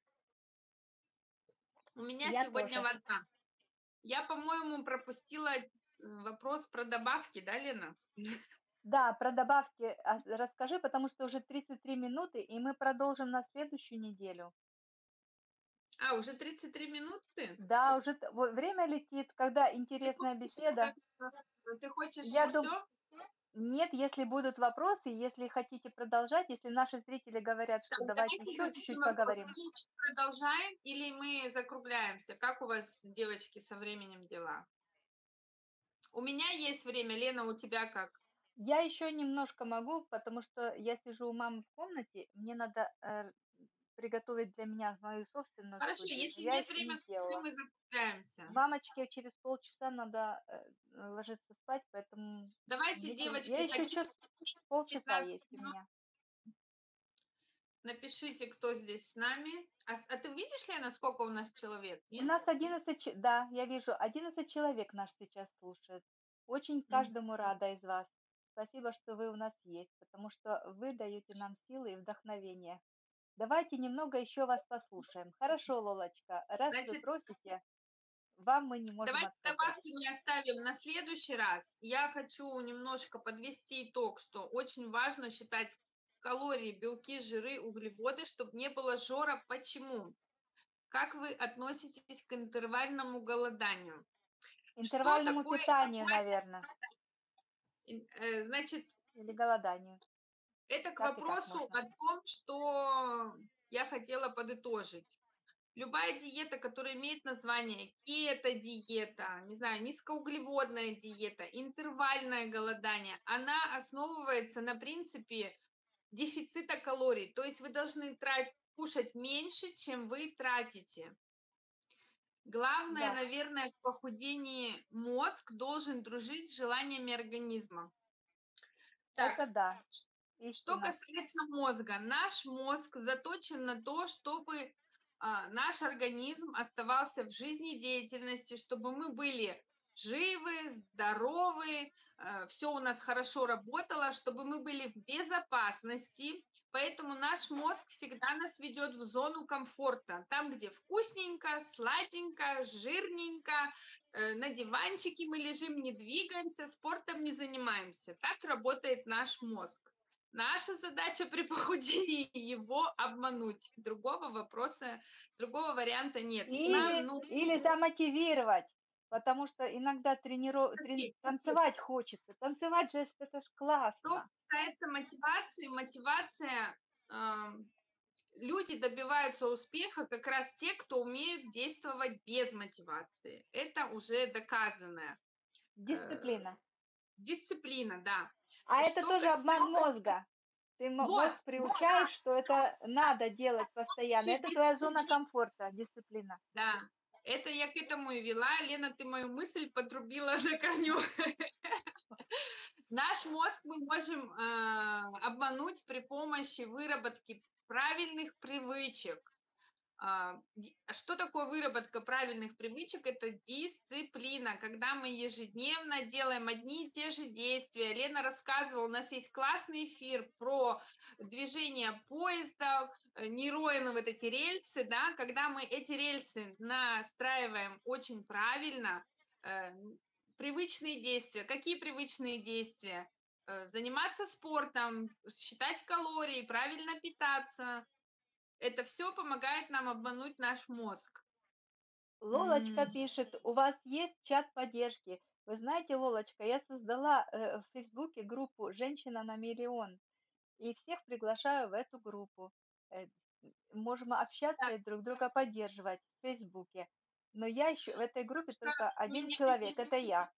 Speaker 1: У меня
Speaker 2: Я
Speaker 1: сегодня
Speaker 2: тоже.
Speaker 1: вода. Я, по-моему, пропустила э, вопрос про добавки, да, Лена?
Speaker 2: Да, про добавки а, расскажи, потому что уже тридцать три минуты, и мы продолжим на следующую неделю.
Speaker 1: А, уже тридцать три минуты?
Speaker 2: Да, уже т- во- время летит, когда
Speaker 1: Ты
Speaker 2: интересная
Speaker 1: хочешь,
Speaker 2: беседа.
Speaker 1: э, ты хочешь
Speaker 2: Я думаю,
Speaker 1: все?
Speaker 2: нет, если будут вопросы, если хотите продолжать, если наши зрители говорят,
Speaker 1: Так,
Speaker 2: что давайте
Speaker 1: давайте
Speaker 2: еще
Speaker 1: зададим
Speaker 2: чуть-чуть
Speaker 1: вопрос.
Speaker 2: поговорим.
Speaker 1: Мы продолжаем или мы закругляемся? Как у вас, девочки, со временем дела? У меня есть время, Лена, у тебя как?
Speaker 2: Я еще немножко могу, потому что я сижу у мамы в комнате, мне надо э, приготовить для меня мою собственную
Speaker 1: Хорошо,
Speaker 2: студию, но
Speaker 1: если
Speaker 2: я
Speaker 1: нет
Speaker 2: еще не
Speaker 1: времени, скажи,
Speaker 2: сделала.
Speaker 1: мы закругляемся.
Speaker 2: Мамочке через полчаса надо э, ложиться спать, поэтому
Speaker 1: Давайте,
Speaker 2: мне через... я
Speaker 1: девочки,
Speaker 2: еще
Speaker 1: дадим
Speaker 2: час, полчаса
Speaker 1: пятнадцать
Speaker 2: есть у
Speaker 1: минут.
Speaker 2: меня.
Speaker 1: Напишите, кто здесь с нами. А, с- а ты видишь, Лена, сколько у нас человек?
Speaker 2: У
Speaker 1: Нет?
Speaker 2: нас одиннадцать, че- да, я вижу, одиннадцать человек нас сейчас слушает. Очень
Speaker 1: Мгм.
Speaker 2: каждому рада из вас. Спасибо, что вы у нас есть, потому что вы даете нам силы и вдохновение. Давайте немного еще вас послушаем. Хорошо, Лолочка, раз вы
Speaker 1: Значит,
Speaker 2: просите, вам мы не можем
Speaker 1: давайте
Speaker 2: отказать.
Speaker 1: добавки мы оставим на следующий раз. Я хочу немножко подвести итог, что очень важно считать калории, белки, жиры, углеводы, чтобы не было жора. Почему? Как вы относитесь к интервальному голоданию? Что
Speaker 2: Интервальному
Speaker 1: такое
Speaker 2: питанию, наверное,
Speaker 1: ин- э, значит,
Speaker 2: или голоданию.
Speaker 1: это к
Speaker 2: Так и так
Speaker 1: вопросу
Speaker 2: можно.
Speaker 1: о том, что я хотела подытожить. Любая диета, которая имеет название кето-диета, не знаю, низкоуглеводная диета, интервальное голодание, она основывается на принципе дефицита калорий. То есть вы должны тратить, кушать меньше, чем вы тратите. Главное,
Speaker 2: Да,
Speaker 1: наверное, в похудении мозг должен дружить с желаниями организма. Так,
Speaker 2: это да,
Speaker 1: что
Speaker 2: истина.
Speaker 1: касается мозга, наш мозг заточен на то, чтобы а, наш организм оставался в жизнедеятельности, чтобы мы были живы, здоровы, все у нас хорошо работало, чтобы мы были в безопасности. Поэтому наш мозг всегда нас ведет в зону комфорта, там, где вкусненько, сладенько, жирненько, э, на диванчике мы лежим, не двигаемся, спортом не занимаемся. Так работает наш мозг. Наша задача при похудении его обмануть. Другого вопроса, другого варианта нет. Нам,
Speaker 2: Или,
Speaker 1: ну,
Speaker 2: или замотивировать, потому что иногда трениров... трен-
Speaker 1: смотри,
Speaker 2: танцевать хочется. Танцевать же это ж
Speaker 1: что
Speaker 2: классно.
Speaker 1: касается мотивации, мотивация, ам, люди добиваются успеха как раз те, кто умеют действовать без мотивации. Это уже доказанная э,
Speaker 2: Дисциплина.
Speaker 1: дисциплина, да.
Speaker 2: А это
Speaker 1: Что
Speaker 2: тоже обман
Speaker 1: касается...
Speaker 2: мозга. Ты мо-
Speaker 1: Вот,
Speaker 2: мозг приучаешь, что это надо делать постоянно.
Speaker 1: вообще
Speaker 2: Это твоя зона
Speaker 1: дисциплина.
Speaker 2: комфорта, дисциплина.
Speaker 1: Да, это я к этому и вела. Лена, ты мою мысль подрубила на корню. Наш мозг мы можем а, обмануть при помощи выработки правильных привычек. А, ди- а что такое выработка правильных привычек? Это дисциплина, когда мы ежедневно делаем одни и те же действия. Лена рассказывала, у нас есть классный эфир про движение поезда, э, нейроны, вот эти рельсы, да, когда мы эти рельсы настраиваем очень правильно, э, привычные действия. Какие привычные действия? Э, Заниматься спортом, считать калории, правильно питаться, это все помогает нам обмануть наш мозг.
Speaker 2: Лолочка
Speaker 1: М,
Speaker 2: пишет, у вас есть чат поддержки. Вы знаете, Лолочка, я создала э, в Фейсбуке группу «Женщина на миллион» и всех приглашаю в эту группу. Э, Можем общаться
Speaker 1: так,
Speaker 2: и друг друга поддерживать в Фейсбуке. Но я еще в этой группе
Speaker 1: Ска,
Speaker 2: только
Speaker 1: у
Speaker 2: один
Speaker 1: меня
Speaker 2: человек, это
Speaker 1: есть...
Speaker 2: я.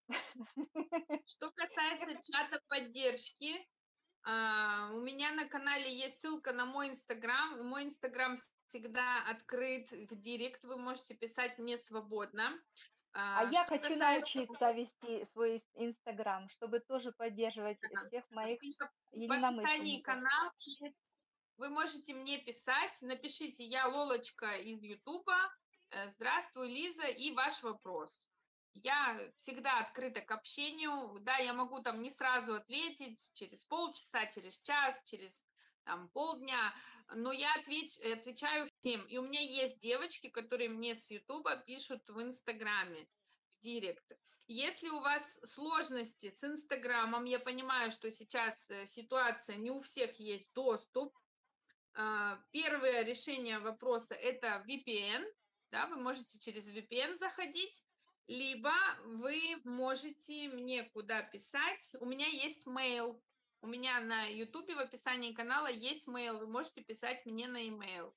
Speaker 1: Что касается чата поддержки, а, у меня на канале есть ссылка на мой Инстаграм. Мой Инстаграм всегда открыт в директ, вы можете писать мне свободно.
Speaker 2: А
Speaker 1: А,
Speaker 2: я
Speaker 1: что
Speaker 2: хочу
Speaker 1: касается...
Speaker 2: научиться вести свой ис- Инстаграм, чтобы тоже поддерживать
Speaker 1: да,
Speaker 2: всех моих
Speaker 1: в описании
Speaker 2: единомышленников.
Speaker 1: канала есть. Вы можете мне писать. Напишите: «Я Лолочка из Ютуба. Э, Здравствуй, Лиза, и ваш вопрос». Я всегда открыта к общению. Да, я могу там не сразу ответить, через полчаса, через час, через там, полдня, но я отвеч, отвечаю всем. И у меня есть девочки, которые мне с Ютуба пишут в Инстаграме, в Директ. Если у вас сложности с Инстаграмом, я понимаю, что сейчас э, ситуация, не у всех есть доступ. А, Первое решение вопроса – это ви пи эн. Да, вы можете через ви пи эн заходить, либо вы можете мне куда писать. У меня есть mail. У меня на Ютубе в описании канала есть mail. Вы можете писать мне на e-mail.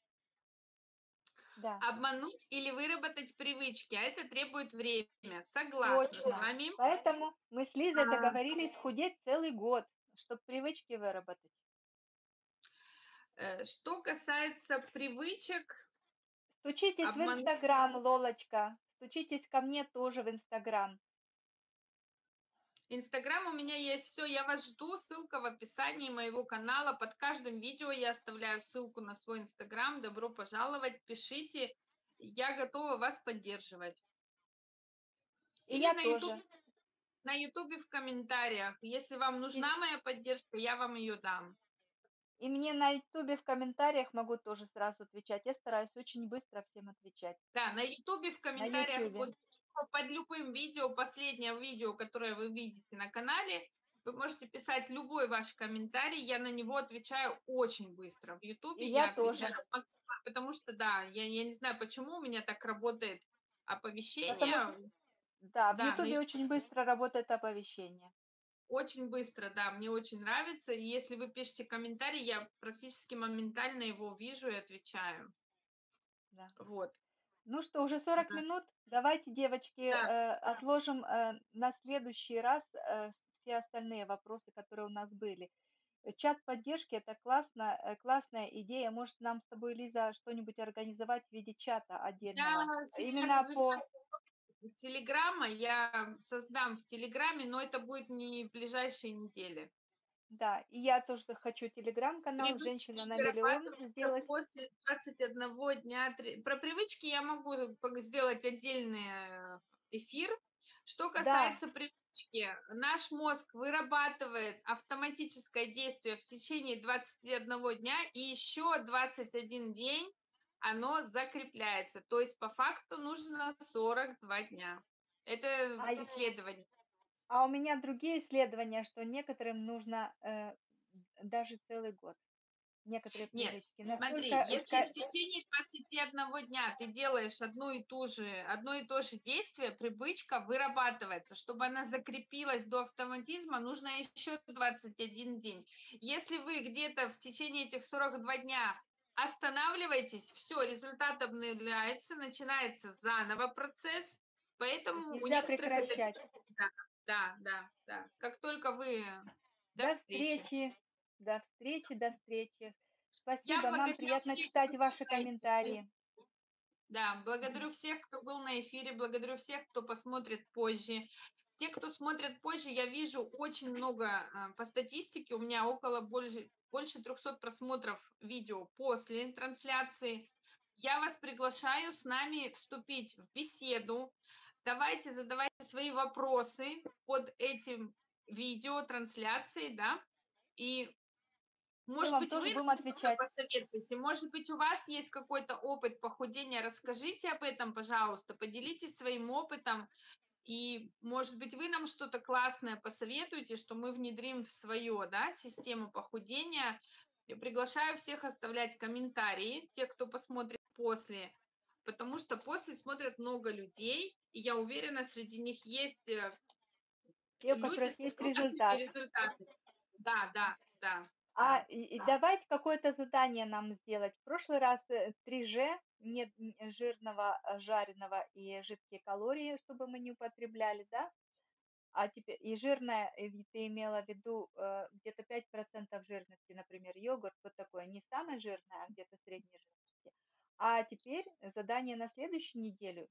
Speaker 2: Да,
Speaker 1: Обмануть или выработать привычки, а это требует время. Согласна с
Speaker 2: точно.
Speaker 1: вами.
Speaker 2: Поэтому мы с Лизой
Speaker 1: А,
Speaker 2: договорились худеть целый год, чтобы привычки выработать.
Speaker 1: э, Что касается привычек,
Speaker 2: Стучитесь в
Speaker 1: обман...
Speaker 2: Инстаграм, Лолочка. Стучитесь ко мне тоже в Инстаграм.
Speaker 1: Инстаграм у меня есть все, я вас жду, ссылка в описании моего канала, под каждым видео я оставляю ссылку на свой Инстаграм, добро пожаловать, пишите, я готова вас поддерживать.
Speaker 2: И
Speaker 1: Или
Speaker 2: я
Speaker 1: на YouTube,
Speaker 2: тоже.
Speaker 1: на Ютубе в комментариях, если вам
Speaker 2: И,
Speaker 1: нужна моя поддержка, я вам ее дам.
Speaker 2: и мне на Ютубе в комментариях могу тоже сразу отвечать. Я стараюсь очень быстро всем отвечать.
Speaker 1: Да, на Ютубе в
Speaker 2: На
Speaker 1: комментариях
Speaker 2: Ютубе.
Speaker 1: под, под любым видео, последнее видео, которое вы видите на канале, Вы можете писать любой ваш комментарий, я на него отвечаю очень быстро. В
Speaker 2: И
Speaker 1: "Ютубе"
Speaker 2: я
Speaker 1: я отвечаю
Speaker 2: тоже.
Speaker 1: максимально, потому что, да, я я не знаю, почему у меня так работает
Speaker 2: Потому что,
Speaker 1: оповещение.
Speaker 2: да, в
Speaker 1: Да, на
Speaker 2: "Ютубе" очень
Speaker 1: "Ютубе"
Speaker 2: быстро работает оповещение.
Speaker 1: очень быстро, да, мне очень нравится. И если вы пишете комментарий, я практически моментально его вижу и отвечаю.
Speaker 2: Да.
Speaker 1: Вот.
Speaker 2: Ну что, уже сорок
Speaker 1: Да.
Speaker 2: минут. Давайте, девочки,
Speaker 1: Да.
Speaker 2: э, отложим, э, на следующий раз, э, с все остальные вопросы, которые у нас были. Э, чат поддержки- это классно, э, классная идея. Может, нам с тобой, Лиза, что-нибудь организовать в виде чата
Speaker 1: Я
Speaker 2: отдельного?
Speaker 1: сейчас
Speaker 2: Именно по
Speaker 1: изучаю "Телеграма", я создам в "Телеграме", но это будет не в ближайшие недели.
Speaker 2: Да, и я тоже хочу телеграм-канал "Женщина
Speaker 1: Привычки
Speaker 2: на миллион"
Speaker 1: вырабатываются
Speaker 2: сделать.
Speaker 1: после двадцать одного дня тре Про привычки я могу пог сделать отдельный, э, эфир. Что
Speaker 2: Да.
Speaker 1: касается привычки, наш мозг вырабатывает автоматическое действие в течение двадцати одного дня, и еще двадцать один день оно закрепляется. То есть по факту нужно сорок два дня. Это
Speaker 2: А й
Speaker 1: исследование.
Speaker 2: а у меня другие исследования, что некоторым нужно, э, даже целый год. Некоторые
Speaker 1: Нет,
Speaker 2: привычки
Speaker 1: смотри,
Speaker 2: настолько
Speaker 1: если
Speaker 2: ска
Speaker 1: в течение двадцати одного дня ты делаешь одну и ту же одно и то же действие, привычка вырабатывается. Чтобы она закрепилась до автоматизма, нужно еще двадцать один день. Если вы где-то в течение этих сорока двух дня останавливаетесь, все, результат обнуляется, начинается заново процесс.
Speaker 2: То есть
Speaker 1: Поэтому у
Speaker 2: нельзя
Speaker 1: некоторых это
Speaker 2: прекращать.
Speaker 1: да, да, да, да. Как только вы До
Speaker 2: До
Speaker 1: встречи.
Speaker 2: встречи, до встречи, до встречи.
Speaker 1: Я
Speaker 2: Спасибо, нам
Speaker 1: благодарю
Speaker 2: приятно
Speaker 1: всех, кто
Speaker 2: читать
Speaker 1: был
Speaker 2: ваши
Speaker 1: на эфире.
Speaker 2: комментарии.
Speaker 1: Да,
Speaker 2: Мгм.
Speaker 1: благодарю всех, кто был на эфире, благодарю всех, кто посмотрит позже. Те, кто смотрят позже, я вижу очень много, а, по статистике, у меня около больше больше трехсот просмотров видео после трансляции. Я вас приглашаю с нами вступить в беседу. Давайте задавайте свои вопросы под этим видео, трансляцией, да. И
Speaker 2: Мы
Speaker 1: может
Speaker 2: вам
Speaker 1: быть,
Speaker 2: тоже
Speaker 1: вы
Speaker 2: будем
Speaker 1: нам что-то
Speaker 2: отвечать.
Speaker 1: посоветуете, может быть, у вас есть какой-то опыт похудения, расскажите об этом, пожалуйста, поделитесь своим опытом, и, может быть, вы нам что-то классное посоветуете, что мы внедрим в свою, да, систему похудения. Я приглашаю всех оставлять комментарии, тех, кто посмотрит после, потому что после смотрят много людей, и я уверена, среди них есть э,
Speaker 2: Те, у
Speaker 1: люди
Speaker 2: которых
Speaker 1: с
Speaker 2: есть
Speaker 1: классными
Speaker 2: результат.
Speaker 1: результатами. Да, да, да,
Speaker 2: А
Speaker 1: да.
Speaker 2: и и давайте какое-то задание нам сделать. В прошлый раз, э, три же, нет н жирного, э, жареного и жидкие калории, чтобы мы не употребляли, да? А теперь и жирное, э, ви ты имела в виду, э, где-то пять процентов жирности, например, йогурт, вот такое, не самое жирное, а где-то средней жирности. А теперь задание на следующую неделю.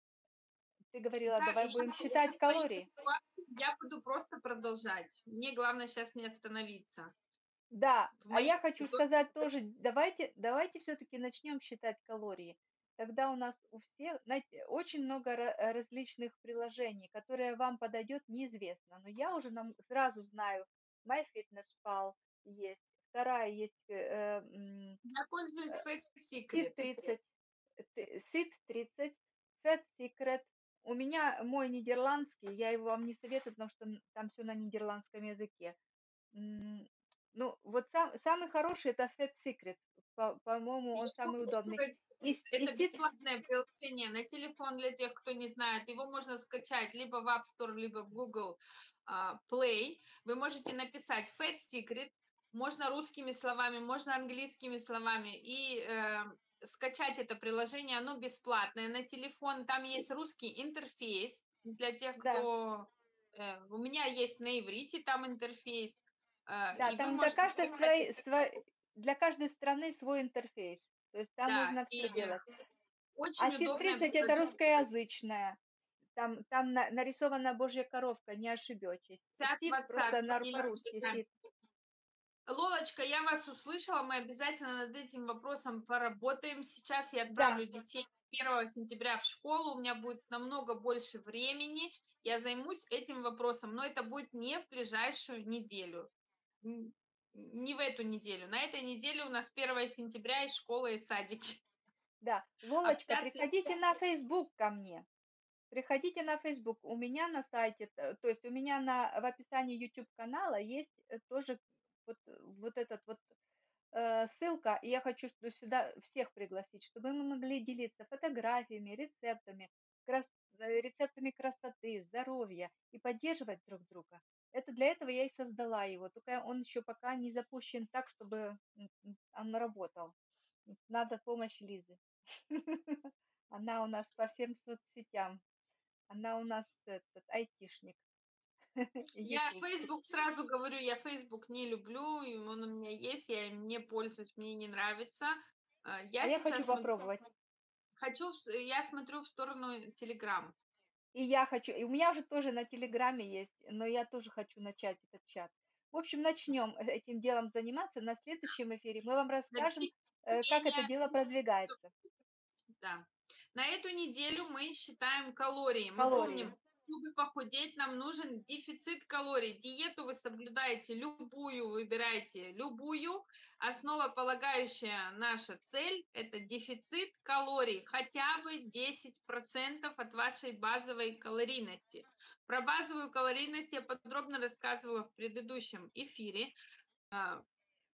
Speaker 2: Ты говорила,
Speaker 1: Да, и
Speaker 2: давай будем
Speaker 1: если я
Speaker 2: считать
Speaker 1: в своей
Speaker 2: калории.
Speaker 1: ситуации, я буду просто продолжать. Мне главное сейчас не остановиться.
Speaker 2: Да,
Speaker 1: В
Speaker 2: а
Speaker 1: моей
Speaker 2: я хочу
Speaker 1: ситуации
Speaker 2: сказать тоже, давайте, давайте все-таки начнем считать калории. Тогда у нас у всех, знаете, очень много ра- э, различных приложений, которые вам подойдет неизвестно. Но я уже нам сразу знаю, MyFitnessPal есть, вторая есть э, э, м,
Speaker 1: я пользуюсь Fat
Speaker 2: Fit
Speaker 1: Secret.
Speaker 2: тридцать, т- Sit тридцать, Fat Secret. У меня мой нидерландский, я его вам не советую, потому что н- там все на нидерландском языке. М, ну, вот сам самый хороший- это Fat Secret. По по-моему,
Speaker 1: Я
Speaker 2: он самый
Speaker 1: пользуюсь
Speaker 2: удобный.
Speaker 1: Fat
Speaker 2: И
Speaker 1: Secret.
Speaker 2: с и
Speaker 1: Это
Speaker 2: сит
Speaker 1: бесплатное приложение на телефон для тех, кто не знает. Его можно скачать либо в App Store, либо в Google а, Play. Вы можете написать Fat Secret, можно русскими словами, можно английскими словами, и э, скачать это приложение. Оно бесплатное на телефон. Там есть русский интерфейс для тех,
Speaker 2: да,
Speaker 1: кто... э, у меня есть на иврите там интерфейс, э,
Speaker 2: да,
Speaker 1: и вы
Speaker 2: там для
Speaker 1: можете
Speaker 2: каждой
Speaker 1: скачать
Speaker 2: своей
Speaker 1: это.
Speaker 2: свой для каждой страны свой интерфейс. То есть там
Speaker 1: Да,
Speaker 2: можно все
Speaker 1: и
Speaker 2: делать. А
Speaker 1: очень
Speaker 2: сит
Speaker 1: удобное
Speaker 2: тридцать- это
Speaker 1: приложение.
Speaker 2: русскоязычная. Там там на нарисована божья коровка, не ошибетесь.
Speaker 1: Чат
Speaker 2: Сит
Speaker 1: WhatsApp,
Speaker 2: просто на
Speaker 1: поделитесь
Speaker 2: по-русски
Speaker 1: экраном.
Speaker 2: сит.
Speaker 1: Лолочка, я вас услышала, мы обязательно над этим вопросом поработаем. Сейчас я
Speaker 2: Да,
Speaker 1: отправлю детей первого сентября в школу, у меня будет намного больше времени, я займусь этим вопросом, но это будет не в ближайшую неделю, н- не в эту неделю. На этой неделе у нас первого сентября и школа, и садики.
Speaker 2: да. Лолочка,
Speaker 1: Общаться.
Speaker 2: приходите на Facebook ко мне. приходите на Facebook. У меня на сайте, т то есть у меня на в описании YouTube канала есть, э, тоже вот э, вот этот вот, э, ссылка. И я хочу что сюда всех пригласить, чтобы мы могли делиться фотографиями, рецептами, крас э, рецептами красоты, здоровья и поддерживать друг друга. Это для этого я и создала его, только он еще пока не запущен так, чтобы, м, м, он работал. Надо помощь Лизы. Она у нас по всем соцсетям. Она у нас этот айтишник,
Speaker 1: Я
Speaker 2: ютубчик.
Speaker 1: Facebook сразу говорю, я Facebook не люблю, и он у меня есть, я им не пользуюсь, мне не нравится. А,
Speaker 2: А
Speaker 1: Я
Speaker 2: я хочу
Speaker 1: сейчас смотрю,
Speaker 2: попробовать.
Speaker 1: хочу, в с- я смотрю в сторону Telegram.
Speaker 2: И я хочу, и у меня уже тоже на "Телеграме" есть, но я тоже хочу начать этот чат. В общем, начнем э этим делом заниматься. На следующем эфире мы вам расскажем,
Speaker 1: Наберите
Speaker 2: э, как это
Speaker 1: терпения.
Speaker 2: дело продвигается.
Speaker 1: Да. На эту неделю мы считаем калории. Мы
Speaker 2: Калории.
Speaker 1: помним, чтобы похудеть, нам нужен дефицит калорий. Диету вы соблюдаете любую, выбираете любую. Основополагающая наша цель – это дефицит калорий, хотя бы десять процентов от вашей базовой калорийности. Про базовую калорийность я подробно рассказывала в предыдущем эфире. А,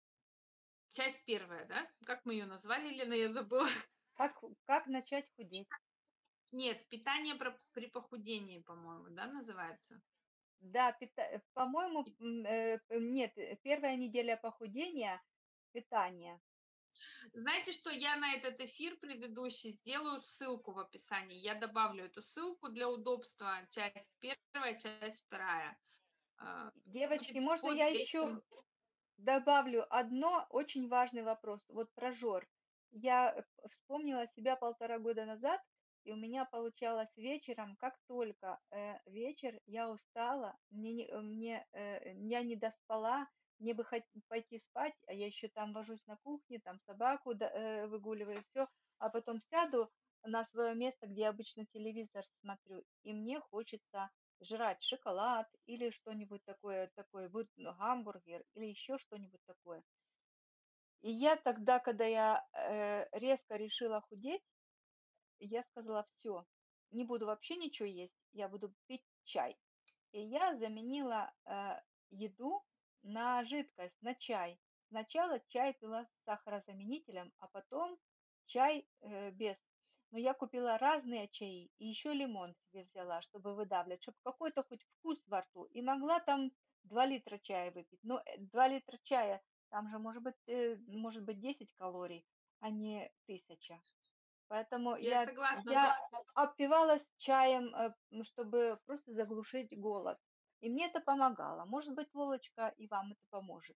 Speaker 1: Часть первая, да? Как мы ее назвали, Лена, я забыла.
Speaker 2: Как как начать худеть?
Speaker 1: Нет, питание про при похудении, по-моему, да, называется?
Speaker 2: Да, пита э, по-моему,
Speaker 1: И
Speaker 2: м, э, п нет, э, первая неделя похудения — питание.
Speaker 1: знаете, что я на этот эфир предыдущий сделаю ссылку в описании. Я добавлю эту ссылку для удобства. Часть первая, часть вторая. А,
Speaker 2: Девочки,
Speaker 1: будет
Speaker 2: можно
Speaker 1: под
Speaker 2: я еще
Speaker 1: этим.
Speaker 2: добавлю одно очень важный вопрос. Вот про жор. Я э, п- вспомнила себя полтора года назад, и у меня получалось вечером, как только э, вечер, я устала, мне, не- э, мне, э, я не доспала, мне бы хот- пойти спать, а я еще там вожусь на кухне, там собаку да- э, выгуливаю, все, а потом сяду на свое место, где я обычно телевизор смотрю, и мне хочется жрать шоколад или что-нибудь такое, такое вот, ну, гамбургер или еще что-нибудь такое. И я тогда, когда я э, резко решила худеть, я сказала, все, не буду вообще ничего есть, я буду пить чай. И я заменила э, еду на жидкость, на чай. Сначала чай пила с сахарозаменителем, а потом чай э, без. Но я купила разные чаи и еще лимон себе взяла, чтобы выдавливать, чтобы какой-то хоть вкус во рту. И могла там два литра чая выпить. Но э, два литра чая, там же может быть, э, может быть десять калорий, а не тысяча. Поэтому
Speaker 1: Я
Speaker 2: я
Speaker 1: согласна, но
Speaker 2: я опивалась чаем, э, м, чтобы просто заглушить голод. И мне это помогало. Может быть, Лолочка, и вам это поможет.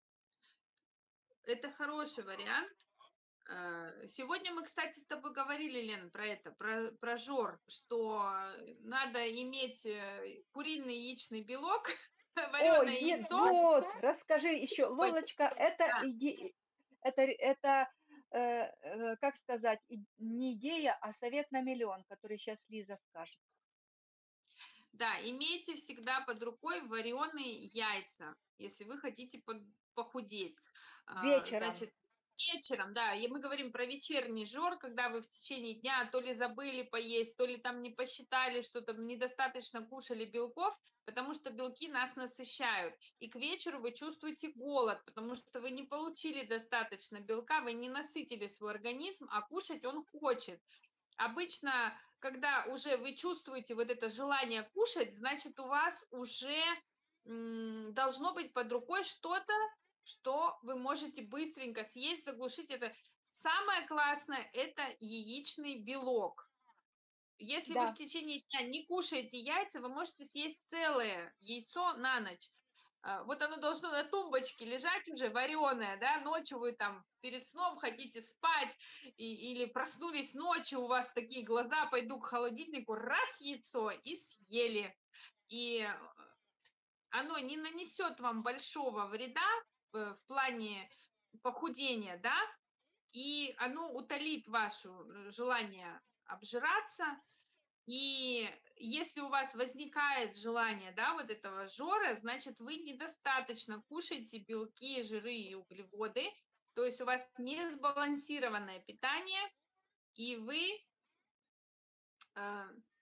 Speaker 1: это хороший вариант. Э, Сегодня мы, кстати, с тобой говорили, Лен, про это, про, про жор, что э, надо иметь э, куриный яичный белок,
Speaker 2: О,
Speaker 1: вареное
Speaker 2: е
Speaker 1: яйцо.
Speaker 2: вот, расскажи еще, Лолочка, это
Speaker 1: Да,
Speaker 2: иде это ре это, э, э, как сказать, и не идея, а совет на миллион, который сейчас Лиза скажет.
Speaker 1: да, имейте всегда под рукой вареные яйца, если вы хотите под- похудеть. А,
Speaker 2: Вечером.
Speaker 1: Значит, вечером, да, и мы говорим про вечерний жор, когда вы в течение дня то ли забыли поесть, то ли там не посчитали, что там недостаточно кушали белков, потому что белки нас насыщают. И к вечеру вы чувствуете голод, потому что вы не получили достаточно белка, вы не насытили свой организм, а кушать он хочет. Обычно, когда уже вы чувствуете вот это желание кушать, значит, у вас уже м, должно быть под рукой что-то, что вы можете быстренько съесть, заглушить это. Самое классное – это яичный белок. Если вы в
Speaker 2: Да,
Speaker 1: течение дня не кушаете яйца, вы можете съесть целое яйцо на ночь. А, Вот оно должно на тумбочке лежать уже вареное, да, ночью вы там перед сном хотите спать и- или проснулись ночью, у вас такие глаза, пойду к холодильнику, раз яйцо и съели. И э, оно не нанесет вам большого вреда э, в плане похудения, да, и оно утолит ваше желание обжираться, и если у вас возникает желание, да, вот этого жора, значит, вы недостаточно кушаете белки, жиры и углеводы, то есть у вас не сбалансированное питание, и вы э,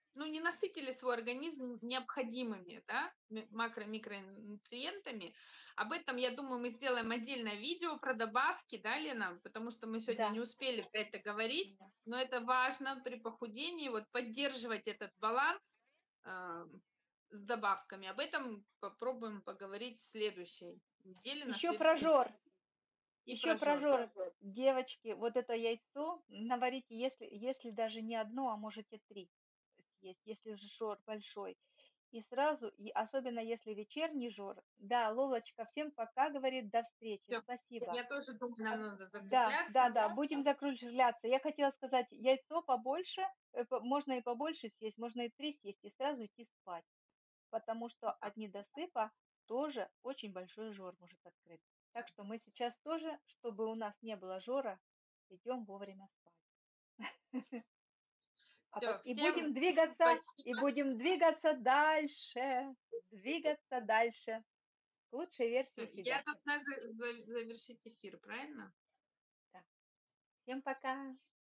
Speaker 1: ну, не насытили свой организм необходимыми, да, м- макро-микронутриентами. Об этом, я думаю, мы сделаем отдельное видео про добавки, да, Лена, потому что мы сегодня не
Speaker 2: Да,
Speaker 1: успели про это говорить,
Speaker 2: да.
Speaker 1: но это важно при похудении, вот поддерживать этот баланс а, с добавками. Об этом попробуем поговорить в следующей неделе, на
Speaker 2: Еще
Speaker 1: следующей
Speaker 2: прожор.
Speaker 1: и
Speaker 2: Еще
Speaker 1: прожор.
Speaker 2: прожор. Девочки, вот это яйцо наварите, если, если даже не одно, а можете три съесть, если же жор большой. И сразу, и особенно если вечерний жор. Да, Лолочка, всем пока, говорит, до встречи,
Speaker 1: Всё.
Speaker 2: спасибо.
Speaker 1: Я тоже думаю, нам
Speaker 2: А,
Speaker 1: надо
Speaker 2: да,
Speaker 1: закругляться.
Speaker 2: да, да, будем закругляться. Я хотела сказать, яйцо побольше, э, по- можно и побольше съесть, можно и три съесть, и сразу идти спать, потому что
Speaker 1: Да.
Speaker 2: от недосыпа тоже очень большой жор может открыться. Так что мы сейчас тоже, чтобы у нас не было жора, идем вовремя спать. А
Speaker 1: Все,
Speaker 2: пот- и
Speaker 1: всем
Speaker 2: будем двигаться, и
Speaker 1: спасибо.
Speaker 2: будем двигаться дальше, двигаться дальше к лучшей версии
Speaker 1: Все, я
Speaker 2: себя.
Speaker 1: должна за- за- завершить эфир, правильно?
Speaker 2: Да. Всем пока.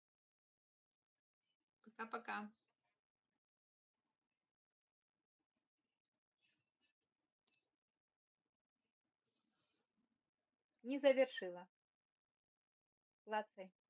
Speaker 1: Пока-пока.
Speaker 2: Не завершила. Клацай.